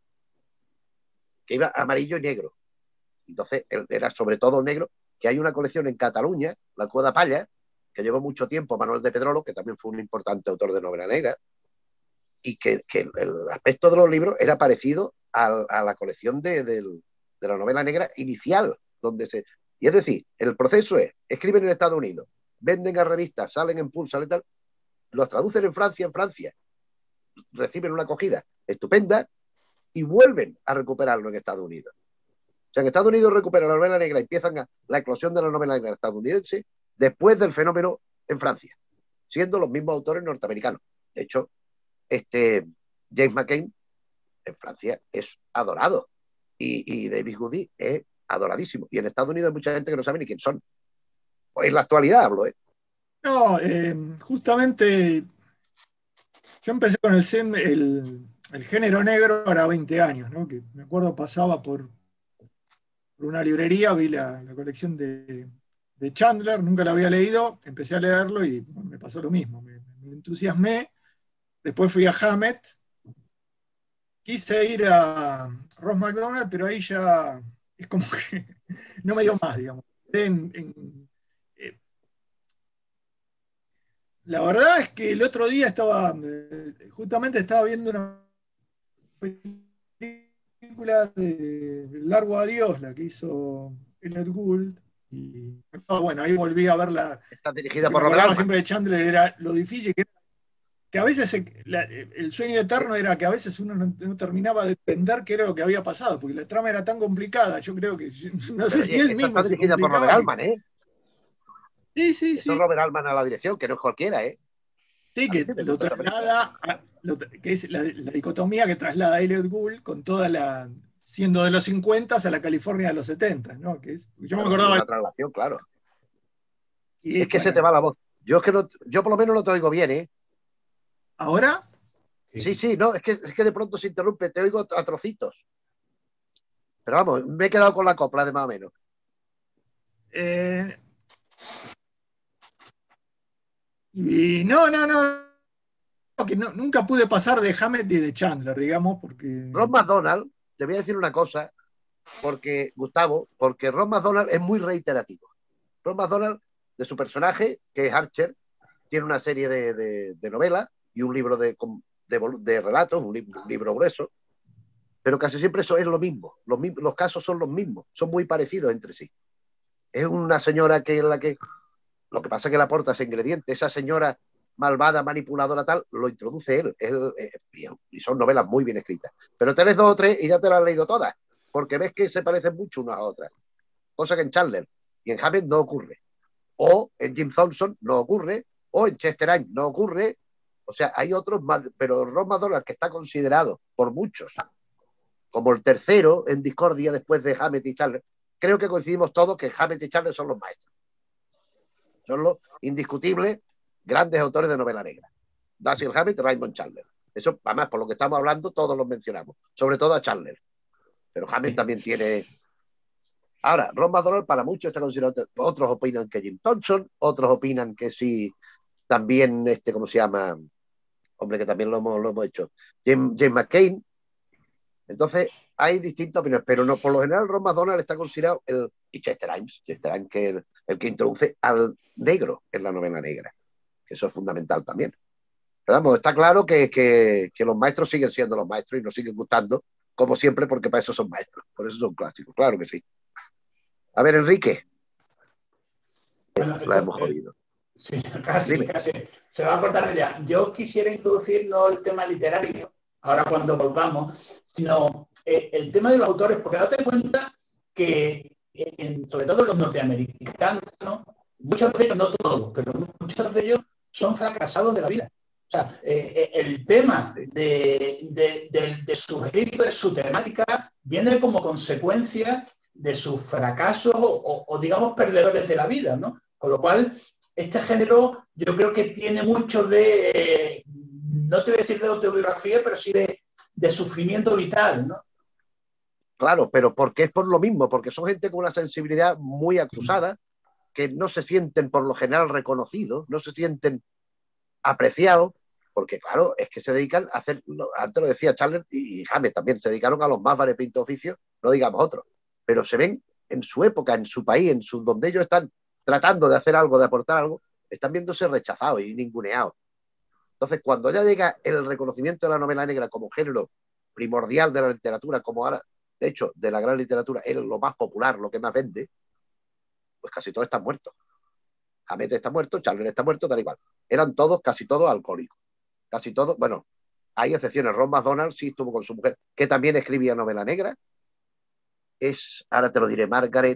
que iba amarillo y negro. Entonces era sobre todo negro, que hay una colección en Cataluña, la Cueva Palla, que llevó mucho tiempo Manuel de Pedrolo, que también fue un importante autor de novela negra, y que, que el aspecto de los libros era parecido a, a la colección de, de, de la novela negra inicial, donde se... Y es decir, el proceso es, escriben en Estados Unidos, venden a revistas, salen en Pulse, salen tal, los traducen en Francia, en Francia, reciben una acogida estupenda y vuelven a recuperarlo en Estados Unidos. O sea, en Estados Unidos recuperan la novela negra y empiezan a, la eclosión de la novela negra estadounidense después del fenómeno en Francia, siendo los mismos autores norteamericanos. De hecho, este James McCain en Francia es adorado y, y David Goody es adoradísimo. Y en Estados Unidos hay mucha gente que no sabe ni quién son. Pues en la actualidad hablo, ¿eh? No, eh, justamente yo empecé con el, el, el género negro ahora veinte años, ¿no? Que me acuerdo pasaba por, por una librería, vi la, la colección de, de Chandler, nunca la había leído, empecé a leerlo y bueno, me pasó lo mismo, me, me entusiasmé, después fui a Hammett, quise ir a Ross McDonald, pero ahí ya es como que no me dio más, digamos. En, en, eh, la verdad es que el otro día estaba, eh, justamente estaba viendo una película de Largo Adiós, la que hizo Elliot Gould, y bueno, ahí volví a verla. Está dirigida por Robert Altman. Siempre de Chandler era lo difícil que era, que a veces se, la, el sueño eterno era que a veces uno no, no terminaba de entender qué era lo que había pasado, porque la trama era tan complicada, yo creo que, no sé Pero, si oye, él mismo está dirigida por Robert Altman, ¿eh? Sí, sí, Eso sí. es Robert Altman a la dirección, que no es cualquiera, ¿eh? Sí, que lo traslada, a, lo, que es la, la dicotomía que traslada a Elliot Gould con toda la, siendo de los cincuenta a la California de los setenta, ¿no? Que es, yo me acordaba... Una traslación, claro. Y, es que bueno, se te va la voz. Yo es que no, yo por lo menos no te oigo bien, ¿eh? ¿Ahora? Sí, sí, no, es que, es que de pronto se interrumpe, te oigo a trocitos. Pero vamos, me he quedado con la copla de más o menos. Eh, y no, no, no, que no, nunca pude pasar de Hammett y de Chandler, digamos, porque... Ron McDonald, te voy a decir una cosa, porque, Gustavo, porque Ron McDonald es muy reiterativo. Ron McDonald, de su personaje, que es Archer, tiene una serie de, de, de novelas y un libro de, de, de relatos, un libro, un libro grueso, pero casi siempre eso es lo mismo. Los, los casos son los mismos, son muy parecidos entre sí. Es una señora que es la que... Lo que pasa es que le aporta ese ingrediente. Esa señora malvada, manipuladora, tal, lo introduce él. él, él y son novelas muy bien escritas. Pero tenés dos o tres y ya te las has leído todas, porque ves que se parecen mucho unas a otras. Cosa que en Chandler y en Hammett no ocurre. O en Jim Thompson no ocurre, o en Chester Ames no ocurre. O sea, hay otros más, pero Ron McDonald, que está considerado por muchos como el tercero en discordia después de Hammett y Chandler, creo que coincidimos todos que Hammett y Chandler son los maestros. Son los indiscutibles grandes autores de novela negra. Dashiell Hammett y Raymond Chandler. Eso, además, por lo que estamos hablando, todos los mencionamos. Sobre todo a Chandler. Pero Hammett también tiene... Ahora, Ron McDonald para muchos está considerado... Otros opinan que Jim Thompson, otros opinan que sí, también, este, ¿cómo se llama? Hombre, que también lo hemos, lo hemos hecho. James, James McCain. Entonces, hay distintas opiniones, pero no, por lo general Ron McDonald está considerado el... Y Chester Ames, Chester Ames, que es el, el que introduce al negro en la novela negra. Que eso es fundamental también. Pero vamos, está claro que, que, que los maestros siguen siendo los maestros y nos siguen gustando, como siempre, porque para eso son maestros. Por eso son clásicos, claro que sí. A ver, Enrique. Bueno, la hemos jodido. Sí, casi, Dime. casi. Se va a cortar ya. Yo quisiera introducir no el tema literario, ahora cuando volvamos, sino eh, el tema de los autores, porque date cuenta que, en, sobre todo los norteamericanos, ¿no? Muchos de ellos, no todos, pero muchos de ellos son fracasados de la vida. O sea, eh, el tema de, de, de, de sugerir de su temática viene como consecuencia de sus fracasos o, o, digamos, perdedores de la vida, ¿no? Con lo cual, este género yo creo que tiene mucho de, eh, no te voy a decir de autobiografía, pero sí de, de sufrimiento vital, ¿no? Claro, pero porque es por lo mismo, porque son gente con una sensibilidad muy acusada, que no se sienten por lo general reconocidos, no se sienten apreciados, porque claro, es que se dedican a hacer, antes lo decía Chandler y Hammett también, se dedicaron a los más variopintos oficios, no digamos otros, pero se ven en su época, en su país, en su, donde ellos están tratando de hacer algo, de aportar algo, están viéndose rechazados y ninguneados. Entonces, cuando ya llega el reconocimiento de la novela negra como género primordial de la literatura, como ahora, de hecho, de la gran literatura, es lo más popular, lo que más vende, pues casi todos están muertos. Hammett está muerto, Chandler está muerto, tal y cual. Eran todos, casi todos alcohólicos. Casi todos, bueno, hay excepciones. Ron McDonald sí estuvo con su mujer, que también escribía novela negra. Es, ahora te lo diré, Margaret...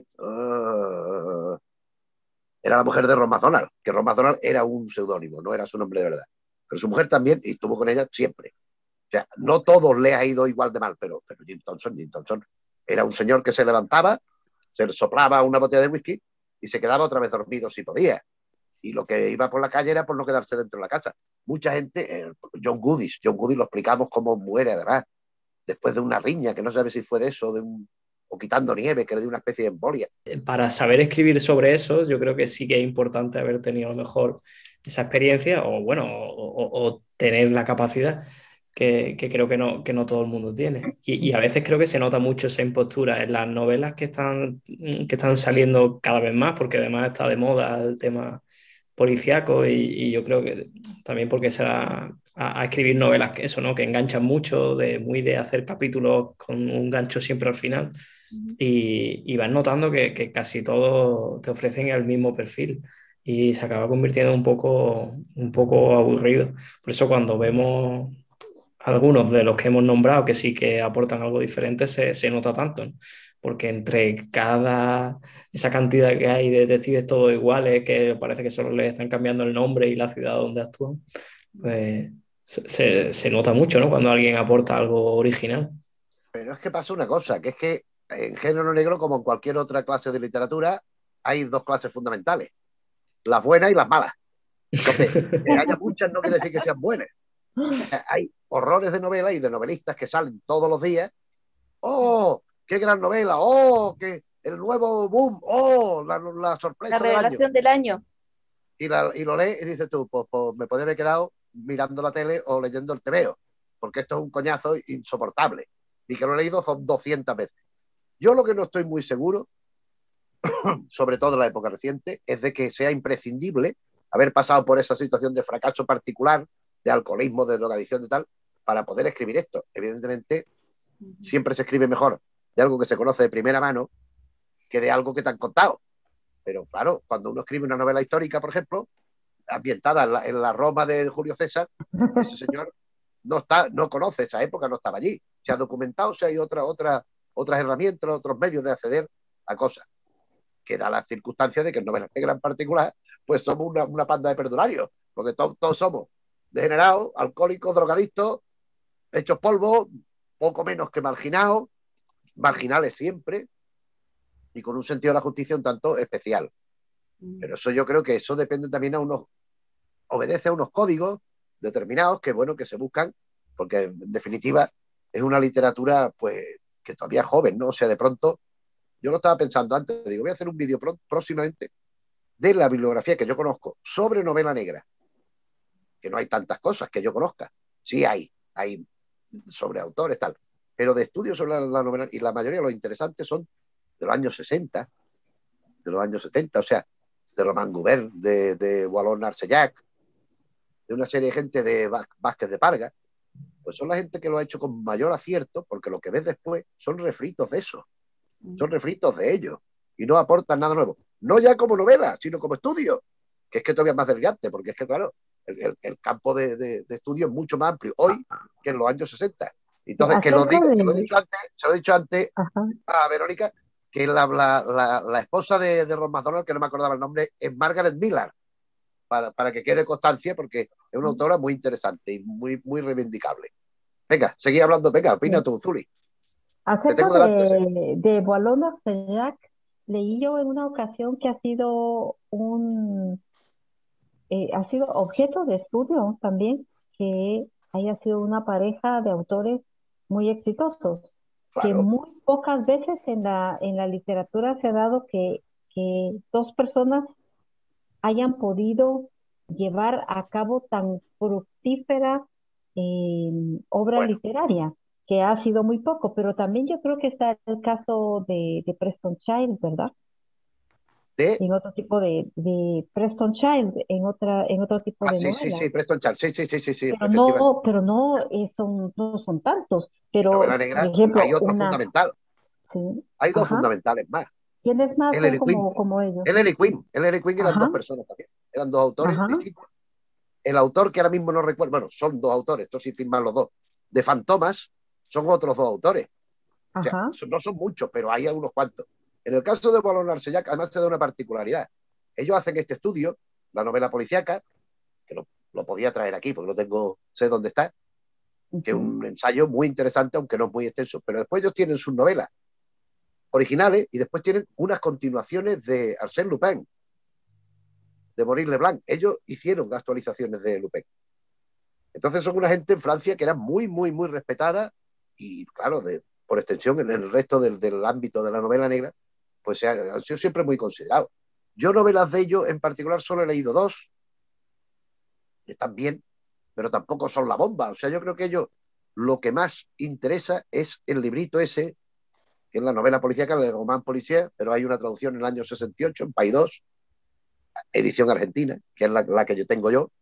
Uh, era la mujer de Ron McDonald, que Ron McDonald era un seudónimo, no era su nombre de verdad. Pero su mujer también, y estuvo con ella siempre. O sea, no todos le ha ido igual de mal, pero, pero Jim Thompson, Jim Thompson era un señor que se levantaba, se soplaba una botella de whisky y se quedaba otra vez dormido si podía. Y lo que iba por la calle era por no quedarse dentro de la casa. Mucha gente, eh, John Goody, John Goody lo explicamos cómo muere además, después de una riña, que no sabe si fue de eso, de un, o quitando nieve, que le dio una especie de embolia. Para saber escribir sobre eso, yo creo que sí que es importante haber tenido a lo mejor esa experiencia o, bueno, o, o, o tener la capacidad que, que creo que no, que no todo el mundo tiene. Y, y a veces creo que se nota mucho esa impostura en las novelas que están, que están saliendo cada vez más, porque además está de moda el tema policíaco y, y yo creo que también porque se va a, a escribir novelas que eso, ¿no? Que enganchan mucho, de muy de hacer capítulos con un gancho siempre al final. Uh-huh. y, y vas notando que, que casi todos te ofrecen el mismo perfil y se acaba convirtiendo un poco, un poco aburrido. Por eso cuando vemos algunos de los que hemos nombrado que sí que aportan algo diferente, se, se nota tanto, ¿no? Porque entre cada esa cantidad que hay de detectives todos iguales, que parece que solo les están cambiando el nombre y la ciudad donde actúan, pues se, se, se nota mucho, ¿no? Cuando alguien aporta algo original. Pero es que pasa una cosa, que es que en género negro, como en cualquier otra clase de literatura, hay dos clases fundamentales, las buenas y las malas. Entonces, que haya muchas no quiere decir que sean buenas. Hay horrores de novelas y de novelistas que salen todos los días. ¡Oh, qué gran novela! ¡Oh, qué el nuevo boom! ¡Oh, la, la sorpresa La revelación del año! Y, la, y lo lees y dices tú, pues, pues me podría haber quedado mirando la tele o leyendo el tebeo, porque esto es un coñazo insoportable. Y que lo he leído son doscientas veces. Yo lo que no estoy muy seguro, sobre todo en la época reciente, es de que sea imprescindible haber pasado por esa situación de fracaso particular, de alcoholismo, de drogadicción, de tal, para poder escribir esto. Evidentemente, siempre se escribe mejor de algo que se conoce de primera mano que de algo que te han contado. Pero claro, cuando uno escribe una novela histórica, por ejemplo, ambientada en la, en la Roma de Julio César, ese señor no, está, no conoce esa época, no estaba allí. Se ha documentado, si hay otra, otra, otras herramientas, otros medios de acceder a cosas. Que da la circunstancia de que en novelas negras en particular, pues somos una, una panda de perdularios, porque to, todos somos degenerados, alcohólicos, drogadictos, hechos polvo, poco menos que marginados, marginales siempre, y con un sentido de la justicia un tanto especial. Pero eso yo creo que eso depende también a unos, obedece a unos códigos determinados que, bueno, que se buscan, porque en definitiva es una literatura, pues, que todavía es joven, ¿no? O sea, de pronto, yo lo estaba pensando antes, digo, voy a hacer un vídeo próximamente de la bibliografía que yo conozco sobre novela negra, que no hay tantas cosas que yo conozca. Sí hay, hay sobre autores, tal, pero de estudios sobre la, la novela, y la mayoría de los interesantes son de los años sesenta, de los años setenta, o sea, de Román Gubern, de, de Wallon Arcellac, de una serie de gente de Vázquez de Parga, pues son la gente que lo ha hecho con mayor acierto, porque lo que ves después son refritos de eso, son refritos de ellos, y no aportan nada nuevo. No ya como novela, sino como estudio, que es que todavía es más delgante, porque es que, claro, el, el, el campo de, de, de estudio es mucho más amplio hoy que en los años sesenta. Entonces, que lo, digo, que lo he dicho antes, se lo he dicho antes Ajá. a Verónica, que la, la, la, la esposa de, de Ron McDonald, que no me acordaba el nombre, es Margaret Miller, para, para que quede constancia, porque es una autora muy interesante y muy, muy reivindicable. Venga, seguí hablando, venga, opina sí. tú, Zuli. Acerca de, de Wallon Arcellac, leí yo en una ocasión que ha sido un eh, ha sido objeto de estudio también, que haya sido una pareja de autores muy exitosos. Claro. Que muy pocas veces en la, en la literatura se ha dado que, que dos personas hayan podido llevar a cabo tan fructífera eh, obra bueno. literaria, que ha sido muy poco, pero también yo creo que está el caso de, de Preston Child, ¿verdad? ¿De? En otro tipo de, de Preston Child, en otra, en otro tipo ah, de sí, novelas. Sí, sí, Preston Child, sí, sí, sí, sí, sí pero no, pero no, eh, son, no son tantos, pero negra, por ejemplo, hay otro una... fundamental. Sí. Hay dos Ajá. fundamentales más. ¿Quiénes más son como, como ellos? El Ellery Queen. El Ellery Queen eran Ajá. dos personas también. Eran dos autores Ajá. distintos. El autor que ahora mismo no recuerdo, bueno, son dos autores, estos sí firman los dos. De Fantomas son otros dos autores. O sea, Ajá. no son muchos, pero hay unos cuantos. En el caso de Wallon Arcellac, además se da una particularidad. Ellos hacen este estudio, la novela policíaca, que lo, lo podía traer aquí porque no tengo, sé dónde está, uh-huh. que es un ensayo muy interesante, aunque no es muy extenso, pero después ellos tienen sus novelas originales y después tienen unas continuaciones de Arsène Lupin, de Maurice Leblanc. Ellos hicieron actualizaciones de Lupin. Entonces son una gente en Francia que era muy, muy, muy respetada y, claro, de, por extensión en el resto del, del ámbito de la novela negra, pues se han, han sido siempre muy considerados. Yo novelas de ellos en particular solo he leído dos, que están bien, pero tampoco son la bomba. O sea, yo creo que ellos lo que más interesa es el librito ese, que es la novela policíaca, el Roman Policier, pero hay una traducción en el año sesenta y ocho, en País dos, edición argentina, que es la, la que yo tengo yo.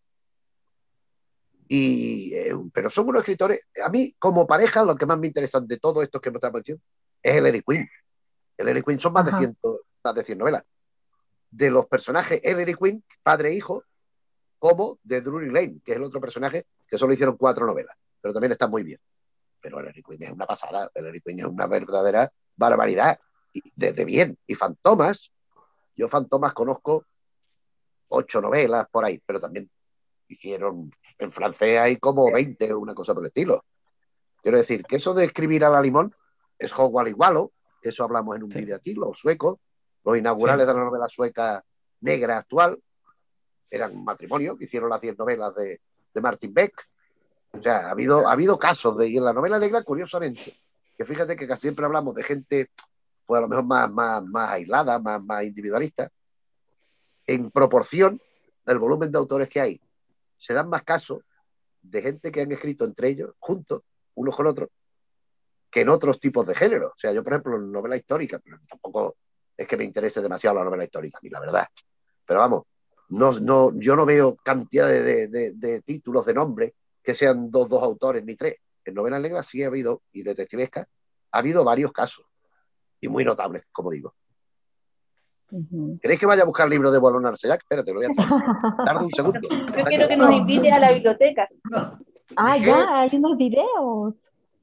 Y, eh, pero son unos escritores, a mí como pareja lo que más me interesan de todo esto que me estamos diciendo es el Ellery Queen. El Ellery Queen son más de, cien, más de cien novelas. De los personajes Ellery Queen, padre e hijo, como de Drury Lane, que es el otro personaje que solo hicieron cuatro novelas, pero también está muy bien. Pero Ellery Queen es una pasada, Ellery Queen es una verdadera barbaridad, y desde bien. Y Fantomas, yo Fantomas conozco ocho novelas por ahí, pero también hicieron, en francés hay como veinte, una cosa por el estilo. Quiero decir, que eso de escribir a la limón, es Hogwarts Igualo, que eso hablamos en un sí. vídeo aquí, los suecos, los inaugurales sí. de la novela sueca negra actual, eran un matrimonio que hicieron las diez novelas de, de Martin Beck. O sea, ha habido, ha habido casos de, y en la novela negra, curiosamente, que fíjate que casi siempre hablamos de gente, pues a lo mejor más, más, más aislada, más, más individualista, en proporción del volumen de autores que hay, se dan más casos de gente que han escrito entre ellos, juntos, unos con otros, que en otros tipos de género. O sea, yo, por ejemplo, en novela histórica, pero tampoco es que me interese demasiado la novela histórica, a mí, la verdad. Pero vamos, no, no, yo no veo cantidad de, de, de, de títulos, de nombres, que sean dos, dos autores ni tres. En novela negra sí ha habido, y detectivesca, ha habido varios casos, y muy notables, como digo. Uh-huh. ¿Queréis que vaya a buscar el libro de Bolón Arcellac? Espérate, lo voy a hacer. Tarda un segundo. Yo quiero que nos invite a la biblioteca. Ah, ya, hay unos videos.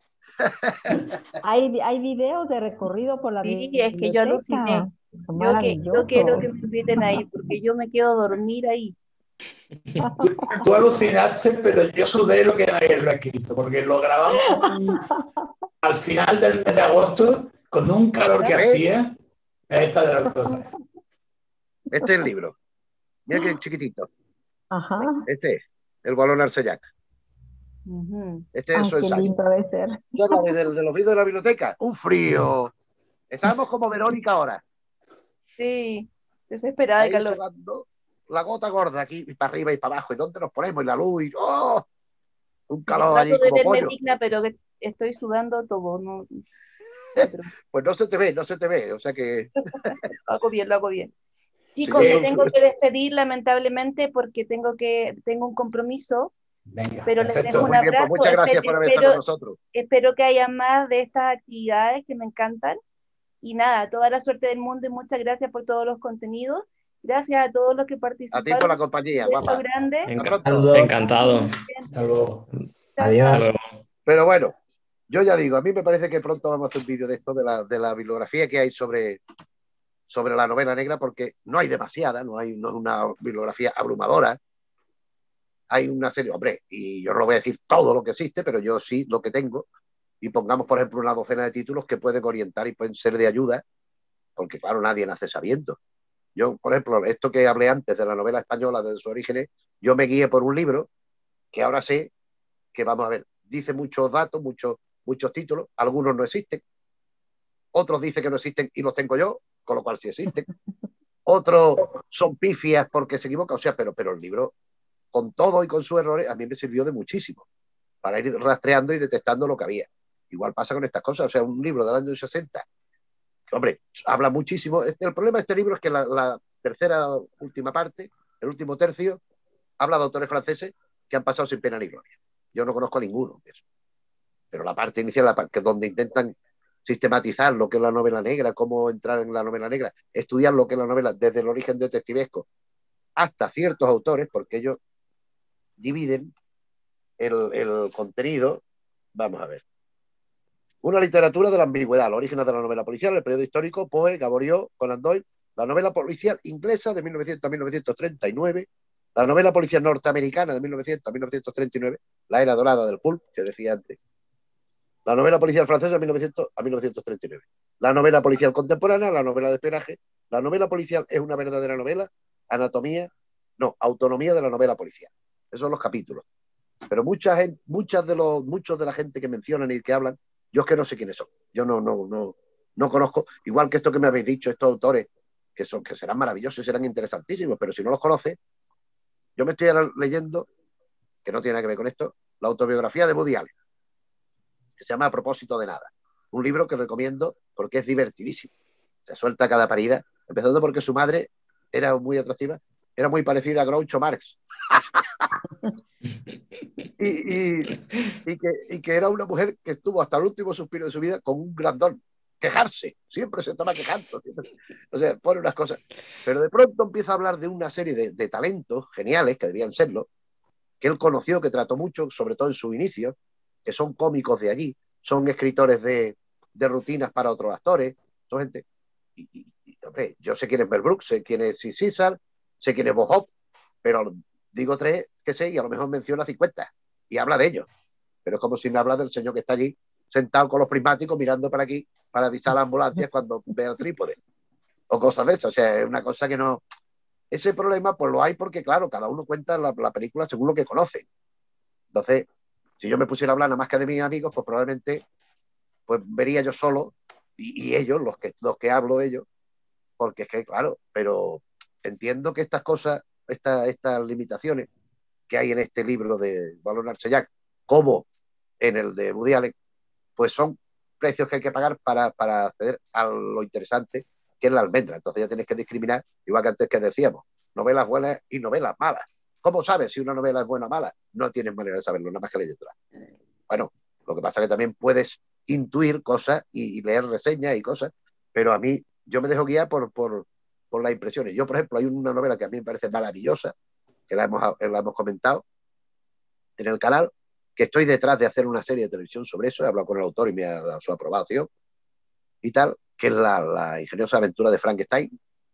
hay, hay videos de recorrido por la sí, biblioteca. Sí, es que yo aluciné. Yo, que, yo quiero que me inviten ahí, porque yo me quedo a dormir ahí. Tú, tú alucinaste, pero yo sudé lo que lo he escrito, porque lo grabamos al final del mes de agosto, con un calor que hacía. Esta de la biblioteca. Este es el libro. Mira qué chiquitito. Ajá. Este es el Bolón Arcellac. Uh-huh. Este es Ay, su qué ensayo. lindo debe ser. Yo hablo de, de, de los libros de la biblioteca. Un frío. Estábamos como Verónica ahora. Sí, desesperada de calor. La gota gorda aquí, y para arriba y para abajo. ¿Y dónde nos ponemos? Y la luz. Y, ¡oh! Un calor allí de como pollo. Digna, pero que estoy sudando todo. No... Pues no se te ve, no se te ve. O sea que... lo hago bien, lo hago bien. Chicos, sí, me tengo que despedir lamentablemente porque tengo que tengo un compromiso. Venga, pero perfecto. les dejo un Muy bien, abrazo. pues muchas gracias espero, por haber estado con nosotros. Espero que haya más de estas actividades que me encantan. Y nada, toda la suerte del mundo y muchas gracias por todos los contenidos. Gracias a todos los que participaron. A ti por la compañía, un beso guapa. grande. Encantado. Encantado. Hasta luego. Adiós. Hasta luego. Pero bueno, yo ya digo, a mí me parece que pronto vamos a hacer un vídeo de esto, de la, de la bibliografía que hay sobre, sobre la novela negra, porque no hay demasiada, no hay no es una bibliografía abrumadora. Hay una serie, hombre, y yo no lo voy a decir todo lo que existe, pero yo sí lo que tengo, y pongamos, por ejemplo, una docena de títulos que pueden orientar y pueden ser de ayuda, porque claro, nadie nace sabiendo. Yo, por ejemplo, esto que hablé antes de la novela española, de sus orígenes, yo me guié por un libro que ahora sé que, vamos a ver, dice muchos datos, muchos, muchos títulos, algunos no existen, otros dicen que no existen y los tengo yo, con lo cual sí existen, otros son pifias porque se equivocan, o sea, pero, pero el libro, con todo y con sus errores, a mí me sirvió de muchísimo para ir rastreando y detectando lo que había. Igual pasa con estas cosas, o sea, un libro del año sesenta, que, hombre, habla muchísimo. El problema de este libro es que la, la tercera última parte, el último tercio, habla de autores franceses que han pasado sin pena ni gloria. Yo no conozco a ninguno de eso. Pero la parte inicial, la parte donde intentan sistematizar lo que es la novela negra, cómo entrar en la novela negra, estudiar lo que es la novela desde el origen detectivesco hasta ciertos autores, porque ellos dividen el, el contenido. Vamos a ver. Una literatura de la ambigüedad, los orígenes de la novela policial, el periodo histórico, Poe, Gaboriau, Conan Doyle, la novela policial inglesa de mil novecientos a mil novecientos treinta y nueve, la novela policial norteamericana de mil novecientos a mil novecientos treinta y nueve, la era dorada del pulp, que decía antes, la novela policial francesa de mil novecientos a mil novecientos treinta y nueve, la novela policial contemporánea, la novela de espionaje, la novela policial es una verdadera novela, anatomía, no, autonomía de la novela policial. Esos son los capítulos. Pero mucha gente, muchas de los, muchos de la gente que mencionan y que hablan, yo es que no sé quiénes son. Yo no, no, no, no conozco, igual que esto que me habéis dicho, estos autores, que son, que serán maravillosos, serán interesantísimos, pero si no los conoces, yo me estoy leyendo, que no tiene nada que ver con esto, la autobiografía de Woody Allen, que se llama A propósito de nada. Un libro que recomiendo porque es divertidísimo. Se suelta cada parida, empezando porque su madre era muy atractiva, era muy parecida a Groucho Marx. y, y, y, que, y que era una mujer que estuvo hasta el último suspiro de su vida con un gran don, quejarse, siempre se estaba quejando, siempre, o sea, pone unas cosas, pero de pronto empieza a hablar de una serie de, de talentos geniales, que debían serlo, que él conoció, que trató mucho, sobre todo en sus inicios, que son cómicos de allí, son escritores de, de rutinas para otros actores, son gente, y, y, y hombre, yo sé quién es Mel Brooks, sé quién es Sid Caesar, sé quién es Bob Hope, pero digo tres que sé y a lo mejor menciona cincuenta y habla de ellos, pero es como si me habla del señor que está allí sentado con los prismáticos mirando para aquí para avisar a las ambulancias cuando vea el trípode o cosas de eso. O sea, es una cosa que no... Ese problema pues lo hay porque, claro, cada uno cuenta la, la película según lo que conoce. Entonces, si yo me pusiera a hablar nada más que de mis amigos, pues probablemente pues vería yo solo y, y ellos, los que, los que hablo de ellos, porque es que, claro, pero entiendo que estas cosas, esta, estas limitaciones que hay en este libro de Valor Arcellac, como en el de Woody Allen, pues son precios que hay que pagar para, para acceder a lo interesante que es la almendra. Entonces ya tienes que discriminar, igual que antes que decíamos, novelas buenas y novelas malas. ¿Cómo sabes si una novela es buena o mala? No tienes manera de saberlo, nada más que leyéndola. Bueno, lo que pasa es que también puedes intuir cosas y, y leer reseñas y cosas, pero a mí, yo me dejo guiar por, por, por las impresiones. Yo, por ejemplo, hay una novela que a mí me parece maravillosa, que la hemos, la hemos comentado en el canal, que estoy detrás de hacer una serie de televisión sobre eso, he hablado con el autor y me ha dado su aprobación y tal, que es la, la ingeniosa aventura de Frankenstein,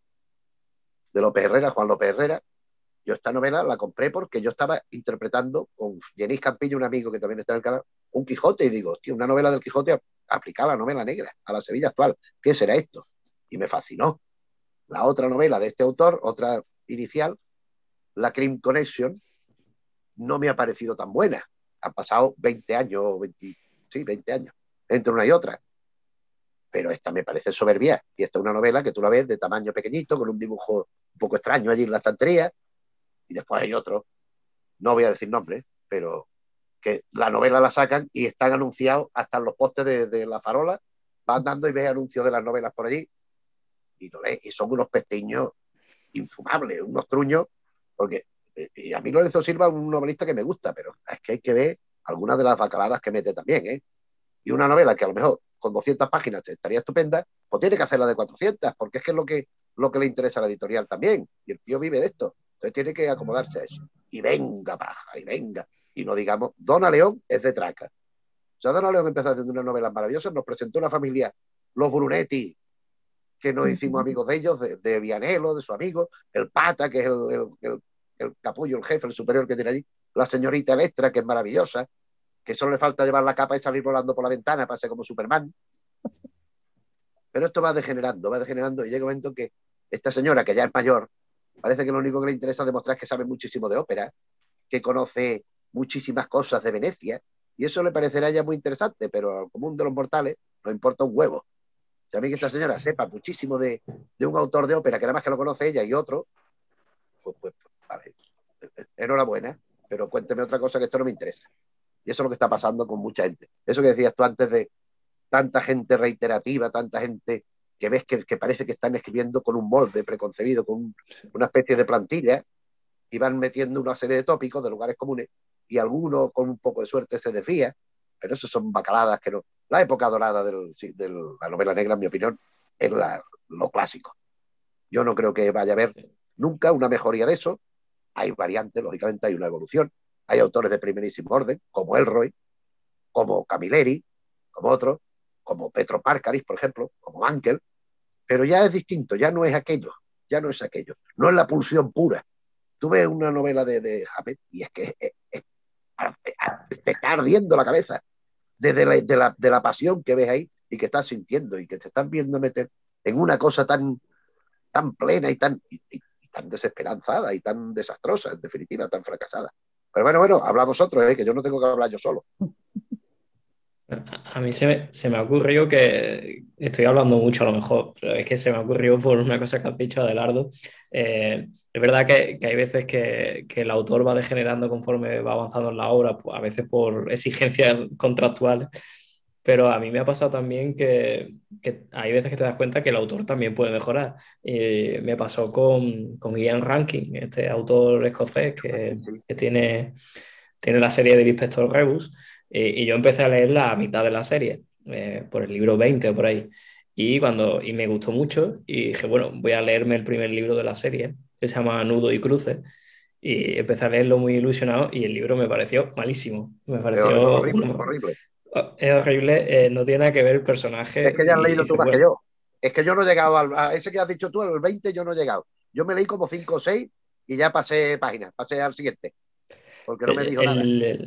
de López Herrera, Juan López Herrera. Yo esta novela la compré porque yo estaba interpretando con Genís Campillo, un amigo que también está en el canal, un Quijote, y digo, hostia, una novela del Quijote aplicada a la novela negra, a la Sevilla actual. ¿Qué será esto? Y me fascinó. La otra novela de este autor, otra inicial, La Crime Connection, no me ha parecido tan buena. Han pasado veinte años, veinte, sí, veinte años, entre una y otra. Pero esta me parece soberbia. Y esta es una novela que tú la ves de tamaño pequeñito, con un dibujo un poco extraño allí en la estantería. Y después hay otro, no voy a decir nombres, pero que la novela la sacan y están anunciados hasta en los postes de, de la farola. Vas dando y ves anuncios de las novelas por allí. Y, lo ves, y son unos pestiños infumables, unos truños, porque y a mí Lorenzo Silva es un novelista que me gusta, pero es que hay que ver algunas de las bacaladas que mete también, ¿eh? Y una novela que a lo mejor con doscientas páginas estaría estupenda, pues tiene que hacerla de cuatrocientas, porque es que es lo que, lo que le interesa a la editorial también, y el tío vive de esto, entonces tiene que acomodarse a eso. Y venga, paja, y venga. Y no digamos, Dona León es de traca. O sea, Dona León empezó haciendo unas novelas maravillosas, nos presentó una familia, los Brunetti, que nos hicimos amigos de ellos, de, de Vianello, de su amigo, el Pata, que es el, el, el, el capullo, el jefe, el superior que tiene allí, la señorita Electra, que es maravillosa, que solo le falta llevar la capa y salir volando por la ventana para ser como Superman. Pero esto va degenerando, va degenerando, y llega un momento que esta señora, que ya es mayor, parece que lo único que le interesa demostrar es que sabe muchísimo de ópera, que conoce muchísimas cosas de Venecia, y eso le parecerá ya muy interesante, pero al común de los mortales no importa un huevo. Si a mí que esta señora sepa muchísimo de, de un autor de ópera, que nada más que lo conoce ella y otro, pues, pues vale, enhorabuena, pero cuénteme otra cosa, que esto no me interesa. Y eso es lo que está pasando con mucha gente. Eso que decías tú antes de tanta gente reiterativa, tanta gente que ves que, que parece que están escribiendo con un molde preconcebido, con un, una especie de plantilla, y van metiendo una serie de tópicos de lugares comunes, y alguno con un poco de suerte se desvía, pero eso son bacaladas que no. La época dorada de la novela negra, en mi opinión, es la, lo clásico. Yo no creo que vaya a haber nunca una mejoría de eso. Hay variantes, lógicamente hay una evolución. Hay autores de primerísimo orden, como Elroy, como Camilleri, como otros, como Petro Párcaris, por ejemplo, como Ankel, pero ya es distinto, ya no es aquello, ya no es aquello, no es la pulsión pura. Tú ves una novela de, de Hammett y es que es, es, es, te está ardiendo la cabeza desde la, de, la, de la pasión que ves ahí y que estás sintiendo y que te están viendo meter en una cosa tan, tan plena y tan, y, y, y tan desesperanzada y tan desastrosa, en definitiva, tan fracasada. Pero bueno, bueno, habla vosotros, ¿eh? Que yo no tengo que hablar yo solo. A mí se me, se me ha ocurrido que estoy hablando mucho a lo mejor, pero es que se me ha ocurrido por una cosa que has dicho, Adelardo. Eh, es verdad que, que hay veces que, que el autor va degenerando conforme va avanzando en la obra, pues, a veces por exigencias contractuales, pero a mí me ha pasado también que, que hay veces que te das cuenta que el autor también puede mejorar. Y me pasó con, con Ian Rankin, este autor escocés que, que tiene, tiene la serie del Inspector Rebus. Y, y yo empecé a leer la mitad de la serie, eh, por el libro veinte o por ahí. Y, cuando, y me gustó mucho y dije, bueno, voy a leerme el primer libro de la serie, que se llama Nudo y Cruces. Y empecé a leerlo muy ilusionado y el libro me pareció malísimo. Me pareció es horrible, una... horrible. Es horrible, eh, no tiene nada que ver el personaje. Es que ya has leído y, tú más bueno, que yo. Es que yo no he llegado al, a ese que has dicho tú, al veinte yo no he llegado. Yo me leí como cinco o seis y ya pasé páginas, pasé al siguiente. Porque no me dijo el, nada. El,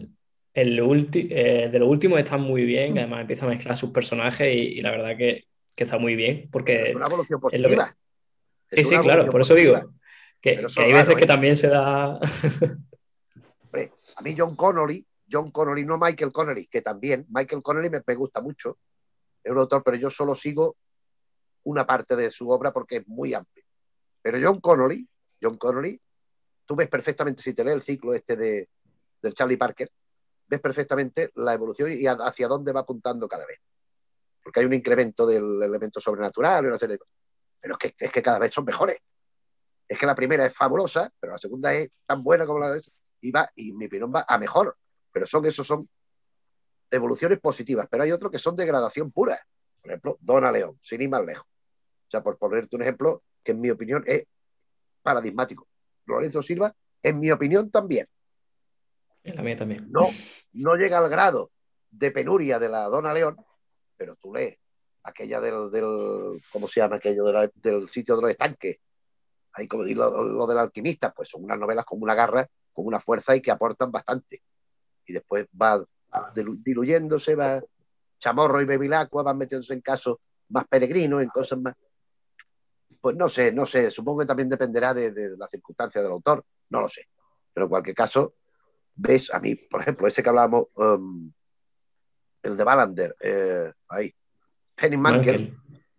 el ulti, eh, de los últimos están muy bien, que además empieza a mezclar sus personajes y, y la verdad que, que está muy bien, porque Es una evolución es lo que... positiva. Sí, Es sí, una claro, evolución por eso positiva. digo que, Pero que eso hay es veces raro, que ¿eh? también se da... Hombre, a mí John Connolly, John Connolly, no Michael Connolly, que también, Michael Connolly me, me gusta mucho, es un autor, pero yo solo sigo una parte de su obra porque es muy amplio. Pero John Connolly, John Connolly, tú ves perfectamente, si te lees el ciclo este de, del Charlie Parker, ves perfectamente la evolución y hacia dónde va apuntando cada vez. Porque hay un incremento del elemento sobrenatural y una serie de cosas. Pero es que, es que cada vez son mejores. Es que la primera es fabulosa, pero la segunda es tan buena como la de esa. Y va, y mi opinión va a mejor. Pero son esos son evoluciones positivas. Pero hay otros que son degradación pura. Por ejemplo, Donna León, sin ir más lejos. O sea, por ponerte un ejemplo que en mi opinión es paradigmático. Lorenzo Silva, en mi opinión también. En la mía también. No, no llega al grado de penuria de la Donna León, pero tú lees aquella del, del ¿cómo se llama aquello? De la, del sitio de los estanques. Ahí como lo, lo del alquimista, pues son unas novelas con una garra, con una fuerza y que aportan bastante. Y después va diluyéndose, va Chamorro y Bevilacqua van metiéndose en casos más peregrinos, en cosas más. Pues no sé, no sé, supongo que también dependerá de, de las circunstancias del autor, no lo sé. Pero en cualquier caso, ves a mí, por ejemplo, ese que hablábamos, um, el de Wallander, eh, ahí, Henning Mankell,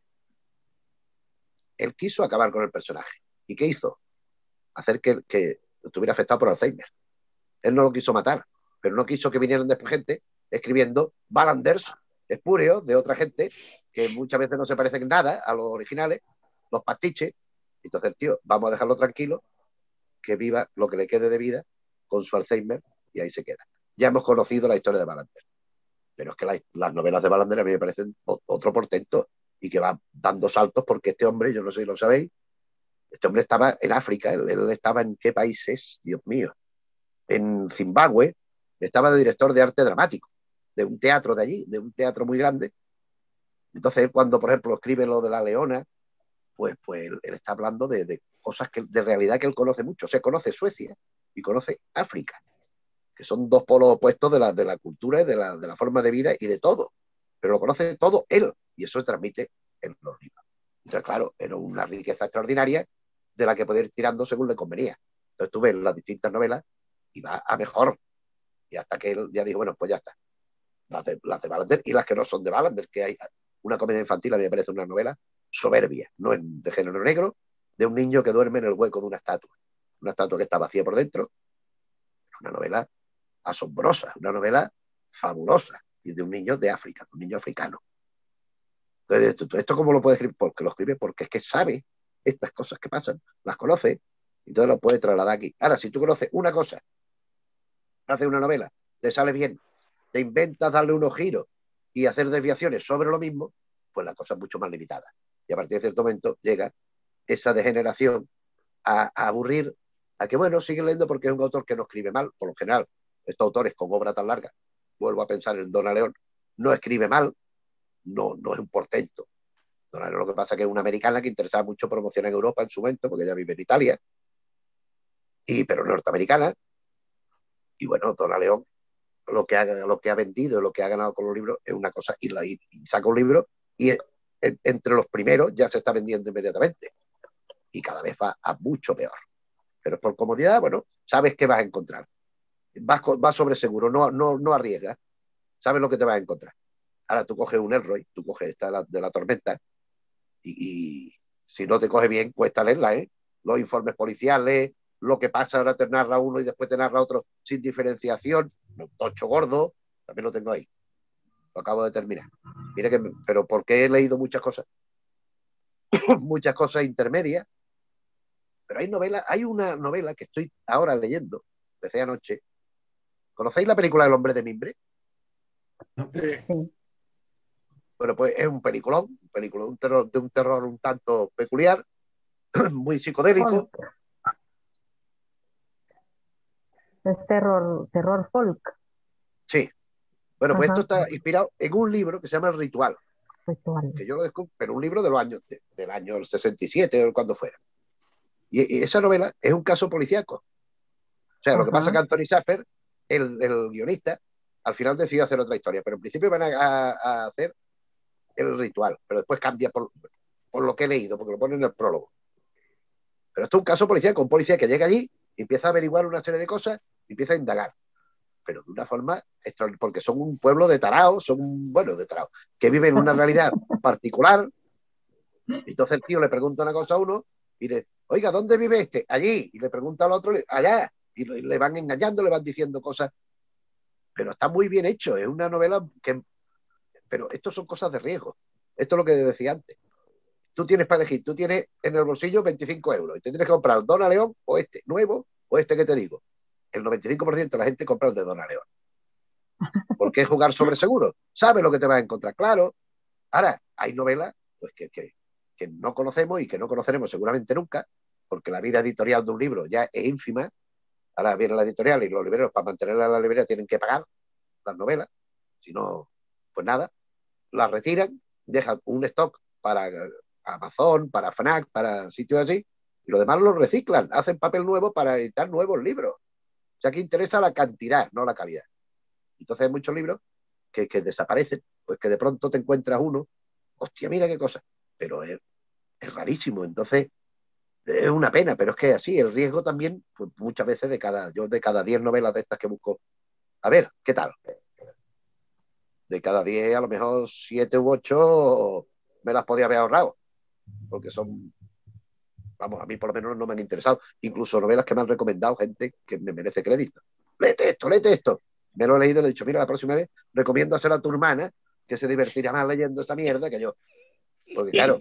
él quiso acabar con el personaje. ¿Y qué hizo? Hacer que, que estuviera afectado por Alzheimer. Él no lo quiso matar, pero no quiso que vinieran después gente escribiendo Wallanders espúreos de otra gente que muchas veces no se parecen nada a los originales, los pastiches. Entonces, tío, vamos a dejarlo tranquilo, que viva lo que le quede de vida con su Alzheimer y ahí se queda. Ya hemos conocido la historia de Wallander, pero es que la, las novelas de Wallander a mí me parecen otro portento y que va dando saltos porque este hombre, yo no sé si lo sabéis, este hombre estaba en África, él, él estaba en qué país es, Dios mío, en Zimbabue, estaba de director de arte dramático, de un teatro de allí, de un teatro muy grande. Entonces, él cuando, por ejemplo, escribe lo de La Leona, pues, pues él, él está hablando de, de cosas que, de realidad que él conoce mucho. O sea, conoce Suecia y conoce África, que son dos polos opuestos de la, de la cultura y de la, de la forma de vida y de todo. Pero lo conoce todo él y eso se transmite en los libros. Entonces, claro, era una riqueza extraordinaria de la que poder ir tirando según le convenía. Entonces tú ves las distintas novelas y va a mejor. Y hasta que él ya dijo, bueno, pues ya está. Las de, las de Wallander y las que no son de Wallander, que hay una comedia infantil, a mí me parece una novela soberbia, no en, de género negro, de un niño que duerme en el hueco de una estatua. Una estatua que está vacía por dentro. Una novela asombrosa, una novela fabulosa. Y de un niño de África, de un niño africano. Entonces, esto, esto ¿cómo lo puede escribir? Porque lo escribe porque es que sabe estas cosas que pasan, las conoce, y entonces lo puede trasladar aquí. Ahora, si tú conoces una cosa, haces una novela, te sale bien, te inventas darle unos giros y hacer desviaciones sobre lo mismo, pues la cosa es mucho más limitada. Y a partir de cierto momento llega esa degeneración a, a aburrir, a que bueno, sigue leyendo porque es un autor que no escribe mal, por lo general, estos autores con obra tan larga, vuelvo a pensar en Donna León, no escribe mal, no, no es un portento. Donna León lo que pasa es que es una americana que interesaba mucho promocionar en Europa en su momento, porque ella vive en Italia, y, pero norteamericana. Y bueno, Donna León lo que, ha, lo que ha vendido, lo que ha ganado con los libros es una cosa, y, la, y, y saca un libro y en, entre los primeros ya se está vendiendo inmediatamente y cada vez va a mucho peor. Pero por comodidad, bueno, sabes que vas a encontrar. Vas, vas sobre seguro, no, no, no arriesgas, sabes lo que te vas a encontrar. Ahora tú coges un Elroy, tú coges esta de la, de la tormenta y, y si no te coge bien, cuesta leerla, ¿eh? Los informes policiales, lo que pasa, ahora te narra uno y después te narra otro sin diferenciación, un tocho gordo, también lo tengo ahí. Lo acabo de terminar. Mira que, pero porque he leído muchas cosas, muchas cosas intermedias, pero hay novelas, hay una novela que estoy ahora leyendo, empecé anoche. ¿Conocéis la película del hombre de mimbre? Sí. Bueno, pues es un peliculón, un película de un terror, de un terror un tanto peculiar, muy psicodélico. Folk. Es terror, terror folk. Sí. Bueno, pues Ajá. esto está inspirado en un libro que se llama El Ritual. Ritual. Que yo lo descubrí, pero un libro de los años, de, del año sesenta y siete o cuando fuera. Y, y esa novela es un caso policíaco. O sea, Ajá. Lo que pasa es que Anthony Shaffer, el, el guionista, al final decidió hacer otra historia, pero en principio van a, a, a hacer el ritual, pero después cambia por, por lo que he leído, porque lo ponen en el prólogo. Pero esto es un caso policial, con un policía que llega allí, empieza a averiguar una serie de cosas, y empieza a indagar, pero de una forma extraordinaria, porque son un pueblo de taraos, son un, bueno, de taraos, que viven en una realidad particular. Entonces el tío le pregunta una cosa a uno, y le, oiga, ¿dónde vive este? Allí, y le pregunta al otro, allá, y le van engañando, le van diciendo cosas, pero está muy bien hecho, es una novela que, pero esto son cosas de riesgo, esto es lo que decía antes. Tú tienes para elegir, tú tienes en el bolsillo veinticinco euros y te tienes que comprar Dona León o este nuevo o este que te digo. El noventa y cinco por ciento de la gente compra el de Dona León. ¿Por qué jugar sobre seguro? Sabes lo que te vas a encontrar, claro. Ahora, hay novelas pues, que, que, que no conocemos y que no conoceremos seguramente nunca, porque la vida editorial de un libro ya es ínfima. Ahora viene la editorial y los libreros, para mantener a la librería, tienen que pagar las novelas. Si no, pues nada, las retiran, dejan un stock para Amazon, para Fnac, para sitios así, y lo demás lo reciclan, hacen papel nuevo para editar nuevos libros. O sea, que interesa la cantidad, no la calidad. Entonces hay muchos libros que, que desaparecen, pues que de pronto te encuentras uno, hostia, mira qué cosa, pero es, es rarísimo. Entonces es una pena, pero es que así, el riesgo también, pues muchas veces de cada, yo de cada diez novelas de estas que busco, a ver, ¿qué tal? De cada diez, a lo mejor siete u ocho me las podía haber ahorrado, porque son, vamos, a mí por lo menos no me han interesado. Incluso novelas que me han recomendado gente que me merece crédito. Léete esto, léete esto. Me lo he leído y le he dicho, mira, la próxima vez recomiendo hacer a tu hermana, que se divertirá más leyendo esa mierda que yo. Porque claro,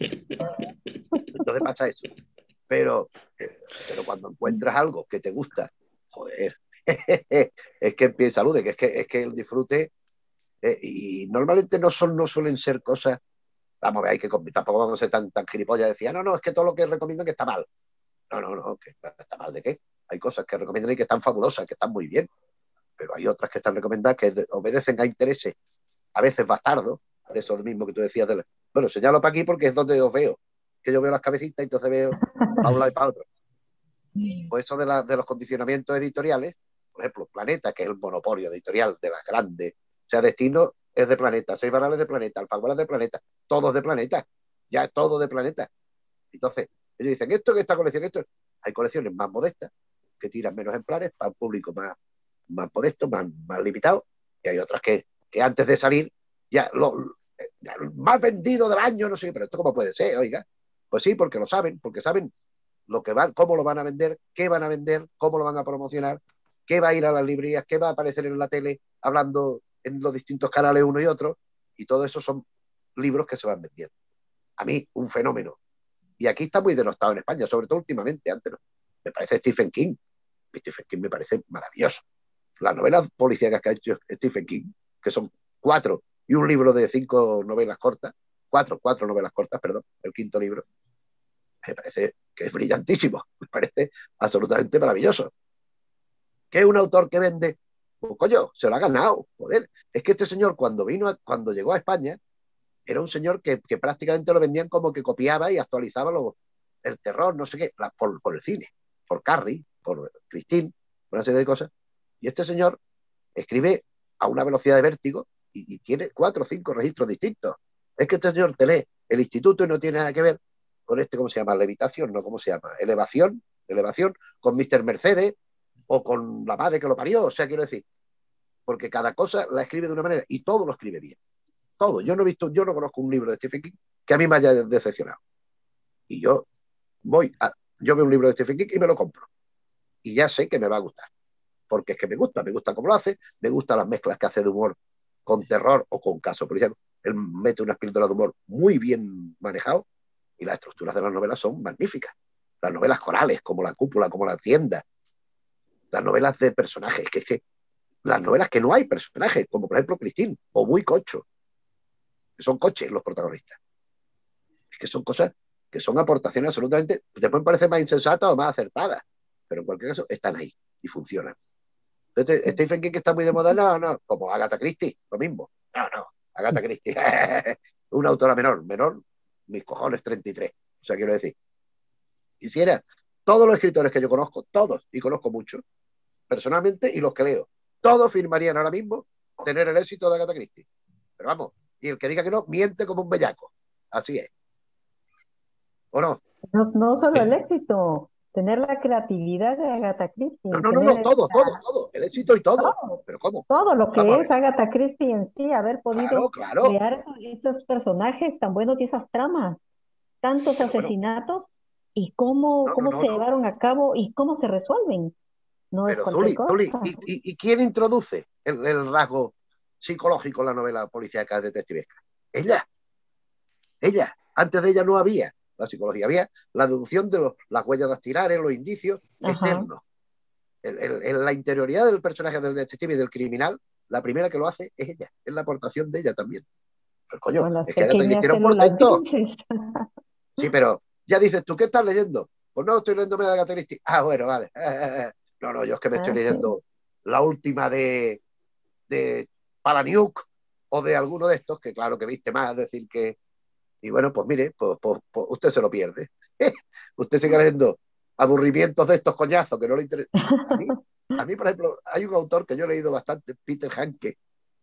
entonces pasa eso. Pero, pero cuando encuentras algo que te gusta, joder, es que empieza a salud, que es que, es que el disfrute, eh, y normalmente no, son, no suelen ser cosas, vamos a ver, hay que, tampoco vamos a ser tan, tan gilipollas, decía, no, no, es que todo lo que recomiendan que está mal. No, no, no, que está mal de qué. Hay cosas que recomiendan y que están fabulosas, que están muy bien, pero hay otras que están recomendadas que obedecen a intereses, a veces bastardos, de eso mismo que tú decías. De la... Bueno, señalo para aquí porque es donde os veo, que yo veo las cabecitas y entonces veo para un lado y para otro. Pues eso de, la, de los condicionamientos editoriales, por ejemplo, Planeta, que es el monopolio editorial de las grandes, o sea, Destino es de Planeta, Seis Barrales de Planeta, Alfaguara es de Planeta, todos de Planeta, ya es todo de Planeta. Entonces, ellos dicen, esto que esta colección, esto, hay colecciones más modestas, que tiran menos ejemplares para un público más, más modesto, más, más limitado, y hay otras que, que antes de salir, ya lo ya, más vendido del año, no sé, pero esto cómo puede ser, oiga. Pues sí, porque lo saben, porque saben lo que van, cómo lo van a vender, qué van a vender, cómo lo van a promocionar, qué va a ir a las librerías, qué va a aparecer en la tele, hablando en los distintos canales uno y otro, y todo eso son libros que se van vendiendo. A mí, un fenómeno. Y aquí está muy denostado en España, sobre todo últimamente, antes no. Me parece Stephen King. Stephen King me parece maravilloso. Las novelas policíacas que ha hecho Stephen King, que son cuatro, y un libro de cinco novelas cortas, cuatro, cuatro novelas cortas, perdón, el quinto libro, me parece que es brillantísimo, me parece absolutamente maravilloso. ¿Qué es un autor que vende? Pues coño, se lo ha ganado, joder. Es que este señor cuando vino, a, cuando llegó a España, era un señor que, que prácticamente lo vendían como que copiaba y actualizaba lo, el terror, no sé qué, la, por, por el cine, por Carrie, por Christine, por una serie de cosas. Y este señor escribe a una velocidad de vértigo y, y tiene cuatro o cinco registros distintos. Es que este señor te lee el instituto y no tiene nada que ver con este, ¿cómo se llama? Levitación, ¿no? ¿Cómo se llama? Elevación, elevación, con mister Mercedes o con la madre que lo parió, o sea, quiero decir, porque cada cosa la escribe de una manera y todo lo escribe bien. Todo. Yo no he visto, yo no conozco un libro de Stephen King que a mí me haya decepcionado. Y yo voy a, yo veo un libro de Stephen King y me lo compro. Y ya sé que me va a gustar. Porque es que me gusta, me gusta cómo lo hace, me gustan las mezclas que hace de humor con terror o con caso policial. Él mete unas píldoras de humor muy bien manejadas y las estructuras de las novelas son magníficas. Las novelas corales, como La Cúpula, como La Tienda. Las novelas de personajes, que es que las novelas que no hay personajes, como por ejemplo Christine o Muy Cocho, que son coches los protagonistas. Es que son cosas que son aportaciones absolutamente, te pueden parecer más insensatas o más acertadas, pero en cualquier caso están ahí y funcionan. Entonces, Stephen King está muy de moda, no, no, como Agatha Christie, lo mismo. No, no, Agatha Christie, una autora menor, menor, mis cojones treinta y tres. O sea, quiero decir, quisiera, todos los escritores que yo conozco, todos, y conozco muchos, personalmente, y los que leo, todos firmarían ahora mismo tener el éxito de Agatha Christie. Pero vamos, y el que diga que no, miente como un bellaco. Así es. ¿O no? No, no solo el éxito, tener la creatividad de Agatha Christie. No, no, no, no, tener todo, esa- todo, todo. El éxito y todo. todo, Pero ¿cómo? todo lo que Vamos a es ver. Agatha Christie en sí, haber podido Claro, claro. crear esos, esos personajes tan buenos y esas tramas, tantos Pero bueno, asesinatos y cómo, no, no, cómo no, se no. llevaron a cabo y cómo se resuelven. No es Pero cualquier Zuli, Zuli, cosa. ¿y, y, y quién introduce el, el rasgo psicológico en la novela policíaca detectivesca? Ella. Ella. Antes de ella no había la psicología, había la deducción de los, las huellas dactilares, los indicios Ajá. externos. El, el, el, la interioridad del personaje del detective y del criminal, la primera que lo hace es ella, es la aportación de ella también. Pues coño, Con las es que Agatha pequeñas Christie era un células portento. grises. Sí, pero ya dices, ¿tú qué estás leyendo? Pues no, estoy leyéndome de Agatha Christie. Ah, bueno, vale. No, no, yo es que me estoy Ah, sí. leyendo la última de, de Palahniuk o de alguno de estos, que claro que viste más, decir que... Y bueno, pues mire, pues, pues, pues usted se lo pierde. Usted sigue leyendo aburrimientos de estos coñazos que no le interesan. A mí, a mí, por ejemplo, hay un autor que yo he leído bastante, Peter Hanke,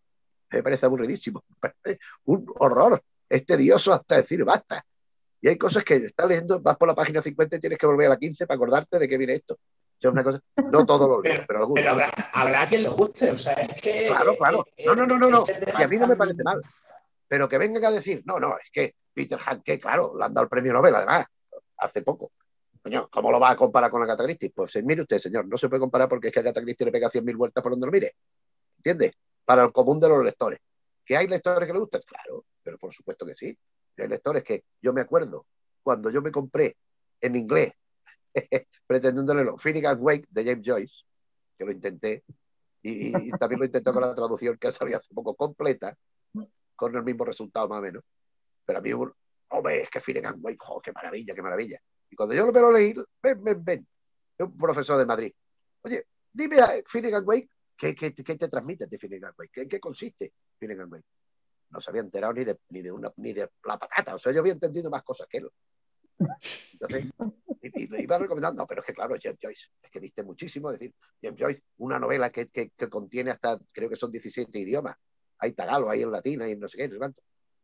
me parece aburridísimo, me parece un horror, es tedioso hasta decir basta. Y hay cosas que estás leyendo, vas por la página cincuenta y tienes que volver a la quince para acordarte de qué viene esto. O sea, una cosa, no todos los libros, Pero, pero algunos. pero habrá, habrá quien le guste, o sea, es que... Claro, claro. eh, No, no, no, no, no. ese tema Y a mí no me tan- parece mal. Pero que vengan a decir, no, no, es que Peter Hanke, claro, le han dado el premio Nobel, además, hace poco. Coño, ¿cómo lo va a comparar con Agatha Christie? Pues eh, mire usted, señor, no se puede comparar porque es que Agatha Christie le pega cien mil vueltas por donde lo mire. ¿Entiendes? Para el común de los lectores. ¿Que hay lectores que le gustan? Claro, pero por supuesto que sí. Y hay lectores que yo me acuerdo cuando yo me compré en inglés, pretendiendo leerlo, Finnegan's Wake de James Joyce, que lo intenté, y, y también lo intenté con la traducción que ha salido hace poco completa, con el mismo resultado más o menos. Pero a mí, hombre, es que Finnegan's Wake, oh, qué maravilla, qué maravilla. Y cuando yo me lo leí, ven, ven, ven, un profesor de Madrid, oye, dime a Finnegan's Wake, ¿qué, qué, qué te transmite de Finnegan's Wake? ¿En qué consiste Finnegan's Wake? No se había enterado ni de, ni de una ni de la patata, o sea, yo había entendido más cosas que él. Entonces, y, y le iba recomendando, no, pero es que claro, James Joyce, es que viste muchísimo, es decir, James Joyce, una novela que, que, que contiene hasta, creo que son diecisiete idiomas, hay tagalo, hay en latín, hay en no sé qué, no sé cuánto.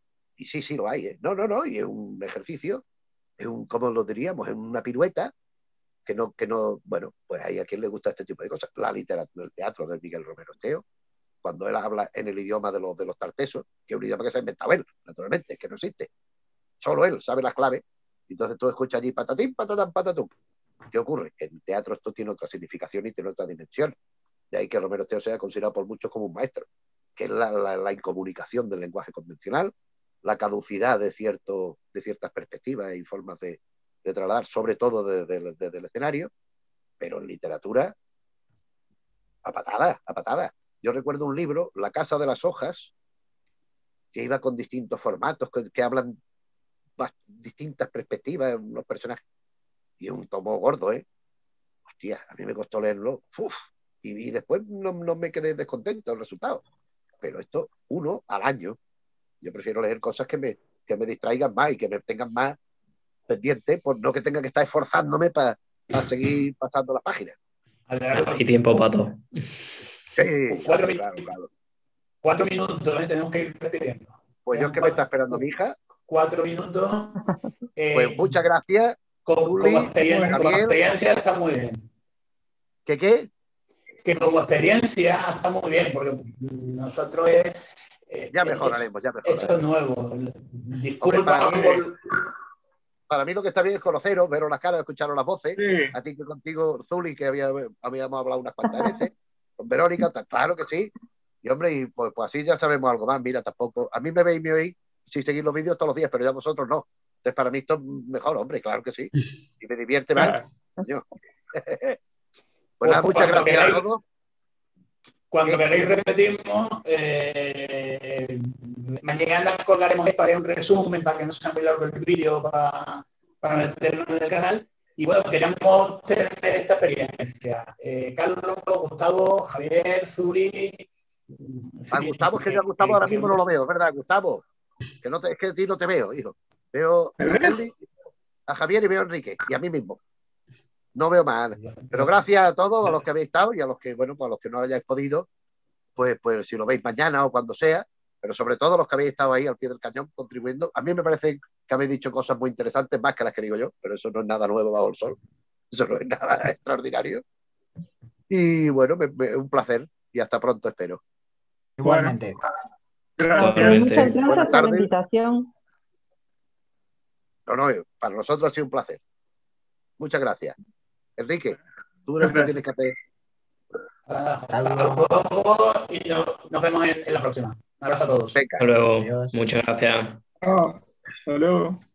Y sí, sí lo hay, ¿eh? No, no, no, y es un ejercicio, es un, ¿cómo lo diríamos? Es una pirueta que no, que no, bueno, pues hay a quien le gusta este tipo de cosas. La literatura, el teatro de Miguel Romero Esteo, cuando él habla en el idioma de los, de los tartesos, que es un idioma que se ha inventado él, naturalmente, que no existe. Solo él sabe las claves. Entonces tú escuchas allí patatín, patatán, patatum. ¿Qué ocurre? Que en el teatro esto tiene otra significación y tiene otra dimensión. De ahí que Romero Esteo sea considerado por muchos como un maestro, que es la, la, la incomunicación del lenguaje convencional, la caducidad de, cierto, de ciertas perspectivas y formas de, de trasladar, sobre todo desde de, de, de el escenario, pero en literatura, a patadas, a patadas. Yo recuerdo un libro, La Casa de las Hojas, que iba con distintos formatos, que, que hablan distintas perspectivas, unos personajes, y es un tomo gordo, ¿eh? Hostia, a mí me costó leerlo, uf, y, y después no, no me quedé descontento del resultado, pero esto, uno al año. Yo prefiero leer cosas que me, que me distraigan más y que me tengan más pendiente, por no que tenga que estar esforzándome para pa seguir pasando las páginas. Y tiempo para todo. Sí, cuatro, claro, claro, claro. cuatro minutos, ¿eh? Tenemos que ir repitiendo. Pues yo es que me está esperando mi hija. Cuatro minutos. Eh, pues muchas gracias. Como, Zuli, como, experiencia, como experiencia está muy bien. ¿Qué qué? Que como experiencia está muy bien, porque nosotros es... Eh, ya mejoraremos, ya mejoraremos. Esto es nuevo. Disculpa. Hombre, para, mí, por... para mí lo que está bien es conoceros, veros las caras, escucharos las voces. Sí. A ti que contigo, Zuli, que había, habíamos hablado unas cuantas veces. Con Verónica, claro que sí. Y hombre, y pues, pues así ya sabemos algo más. Mira, tampoco... A mí me veis y me oís si seguís los vídeos todos los días, pero ya vosotros no. Entonces para mí esto es mejor, hombre, claro que sí. Y me divierte más. Claro. Pues nada, muchas gracias queráis, a todos. Cuando queréis repetimos, eh, mañana colgaremos esto, haré un resumen para que no sea muy largo el vídeo para, para meterlo en el canal. Y bueno, queríamos tener esta experiencia. Eh, Carlos, Gustavo, Javier, Zuli. A Gustavo, es que yo a Gustavo ahora mismo no lo veo, ¿verdad, Gustavo? Que no te, es que a ti no te veo, hijo. Veo a, Zuli, a Javier y veo a Enrique, y a mí mismo. No veo más. Pero gracias a todos, a los que habéis estado y a los que, bueno, pues a los que no hayáis podido, pues, pues si lo veis mañana o cuando sea, pero sobre todo los que habéis estado ahí al pie del cañón contribuyendo. A mí me parece que habéis dicho cosas muy interesantes, más que las que digo yo, pero eso no es nada nuevo bajo el sol. Eso no es nada extraordinario. Y bueno, me, me, un placer y hasta pronto, espero. Igualmente. Gracias. Muchas gracias por la invitación. No, no, para nosotros ha sido un placer. Muchas gracias. Enrique, tú eres el que tienes que hacer. Hasta luego y no, nos vemos en, en la próxima. Un abrazo a todos. Venga. Hasta luego. Adiós. Muchas gracias. Oh, hasta luego.